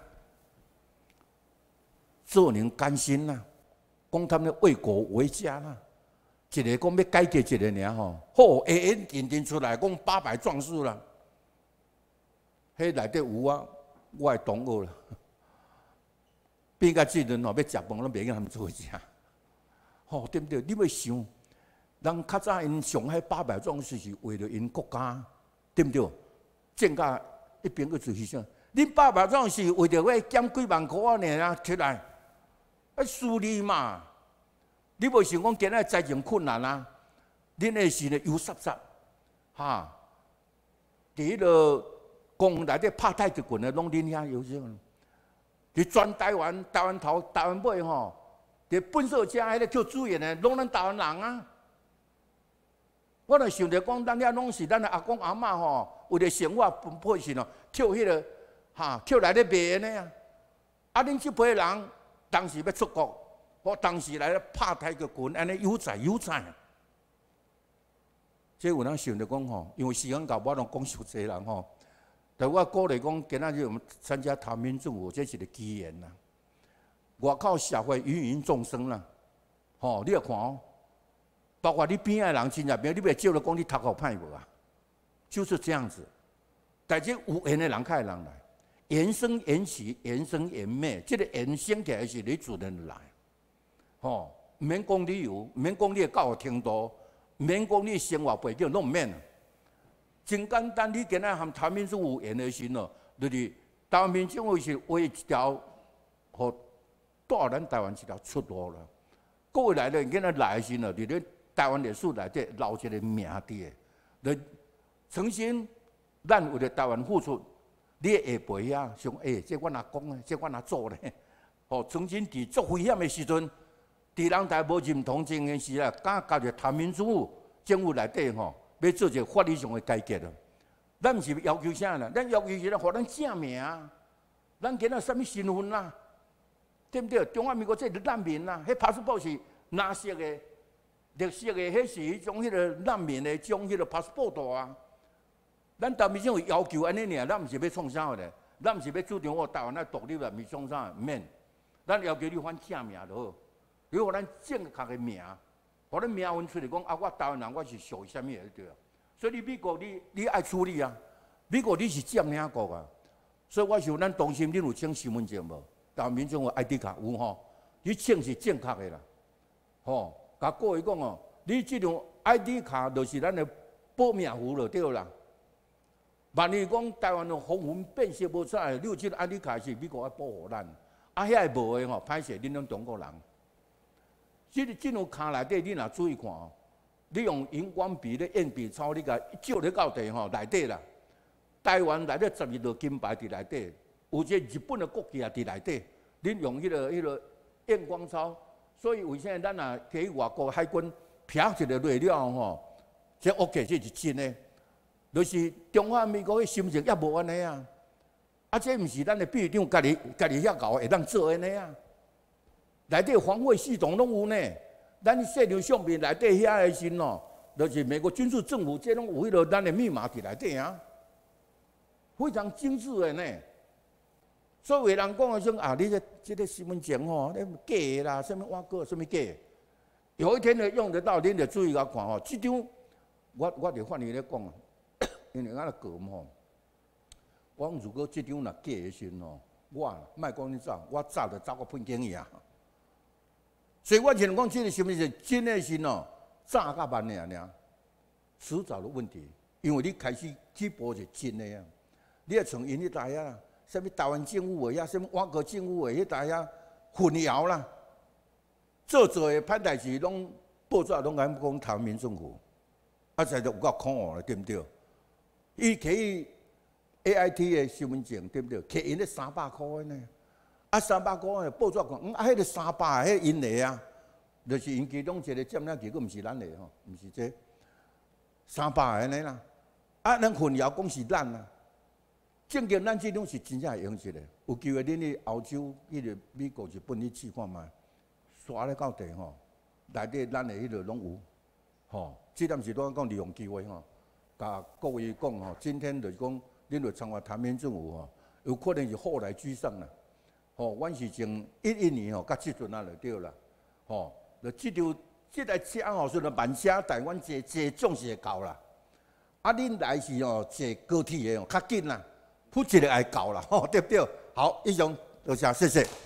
做人甘心啦，讲他们为国为家啦。一个讲要改革一个尔吼，好，会演认真出来讲八百壮士啦，迄内底有啊，我的同学啦，变甲即阵吼要食饭拢袂瘾他们做食，吼对不对？你要想，人较早因上海八百壮士是为了因国家，对不对？战甲一边个做牺牲，恁八百壮士为着要减几万块啊尔啊出来，啊输你嘛！你无想讲今仔财政困难啊？恁的是咧油杀杀，哈！伫迄个公内底拍太极拳的，拢恁遐有啥？伫全台湾、台湾头、台湾尾吼，伫本色家迄个叫主演的，拢咱台湾人啊！我著想着讲，咱遐拢是咱的阿公阿嬷吼，为了生活分配时咯，捡迄个哈，捡来咧卖安尼啊！啊，恁即批人当时要出国。我当时来咧拍太极拳，安尼悠哉悠哉。即有人想着讲吼，因为时间到，我拢讲实济人吼。但我鼓励讲，今仔日我们参加台民政府，这是个机缘啦。外口社会芸芸众生啦，吼，你要看哦，包括你边仔人、亲戚朋友，你袂照着讲你头壳歹无啊？就是这样子。但这有缘的人，较会人来，缘生缘起，缘生缘灭，这个缘生起来是你主人来。吼，毋免讲理由，毋免讲你的教育程度，毋免讲你的生活背景，拢毋免啊。真简单，你今仔含台民政府有缘的时咯，就是台民政府是画一条，互带咱台湾一条出路啦。各位来了，今仔来的时咯，伫咧台湾历史内底留一个名伫的，就曾经咱为了台湾付出，你的下辈啊，想诶，这阮阿公啊，这阮阿祖咧，吼，曾经伫足危险的时阵。伫人台无认同情形时啊，敢加入台民政府政府内底吼，要做一个法律上的改革啊。咱毋是要求啥啦？咱要求是咧，互咱正名啊，咱今仔啥物身份啦，对不对？中华民国这是难民啦，迄 passport 是蓝色的、绿色的，迄是迄种迄个难民的种迄个 passport 啊。咱台民政府要求安尼尔，咱毋是要创啥个咧？咱毋是要主张我台湾来独立啦，毋是创啥？毋免，咱要求你翻正名就好。如果咱正确的名，互咱名分出来讲啊，我台湾人我是属于啥物个对啊？所以你美国你你爱处理啊，美国你是占领国啊，所以我想咱当心，你有签身份证无？台湾民众的 I D 卡有吼，你签是正确的啦，吼，甲各位讲哦，你这张 I D 卡就是咱的保命符就对啦。万一讲台湾的风云变色无啥，你有这个 I D 卡是美国要保护咱，啊遐个无的吼，歹势恁拢中国人。这个这种卡内底，你若注意看哦，你用荧光笔咧、鉛笔抄，你甲照咧到地吼内底啦。台湾内底十二道金牌伫内底，有一个日本的国旗也伫内底。恁用迄、那个迄、那个验光抄，所以为啥咱若去外国海军瞥一个落了吼，这 OK， 这是真的。就是中华民国的心情也无安尼啊，啊，这毋是咱的秘书长家己家己遐搞会当做安尼啊。内底防卫系统拢有呢，咱摄像相片内底遐个时咯，就是美国军事政府这拢有迄个咱的密码伫内底啊，非常精致的呢。所以有人讲说啊，你这这个身份证吼，你假的啦，什么挖过，什么假的，有一天呢用得到，恁就注意甲看吼。这张我我就反正咧讲啊，因为俺咧讲吼，我讲如果这张若假的时吼，我莫讲你早，我早就走过喷经验。所以我只能讲，这个是不是真的是喏，早甲慢尔尔，迟早的问题。因为你开始起步是真的啊，你要从因迄台啊，什么台湾政府的呀，什么外国政府的迄台啊，混淆啦，做做的歹代志拢报纸拢敢讲台湾民政府，啊，才就有够可恶了，对不对？伊可以 A I T 的身份证，对不对？摕因咧三百块呢。啊，三百块诶，报纸讲，嗯，啊，迄个三百迄因的啊，就是因其中一个占领，结果毋是咱的吼，毋是这三百安尼啦。 啊，咱混淆讲是咱啊。正经咱即种是真正会用起来。有机会恁去欧洲、迄个美国、日本去试看卖，刷咧到地吼，内底咱的迄个拢有。吼，即点是拄讲利用机会吼，甲各位讲吼，今天就是讲，恁着参加谈判政府吼，有可能是后来居上啦。吼，阮是从一一年吼，甲即阵啊就对啦。吼，就即条即台车吼，虽然慢车，但阮坐坐总是会到啦。啊，恁来是吼坐高铁的吼，较紧啦。负一个爱到啦，吼，对不对？好，以上多谢，谢谢。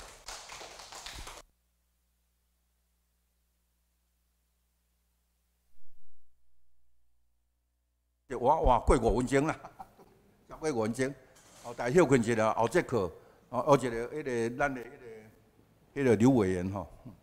我哇过五分钟啦，超过五分钟。后大休困一下，后节课，哦，后一个迄个咱的迄个迄个刘委员吼。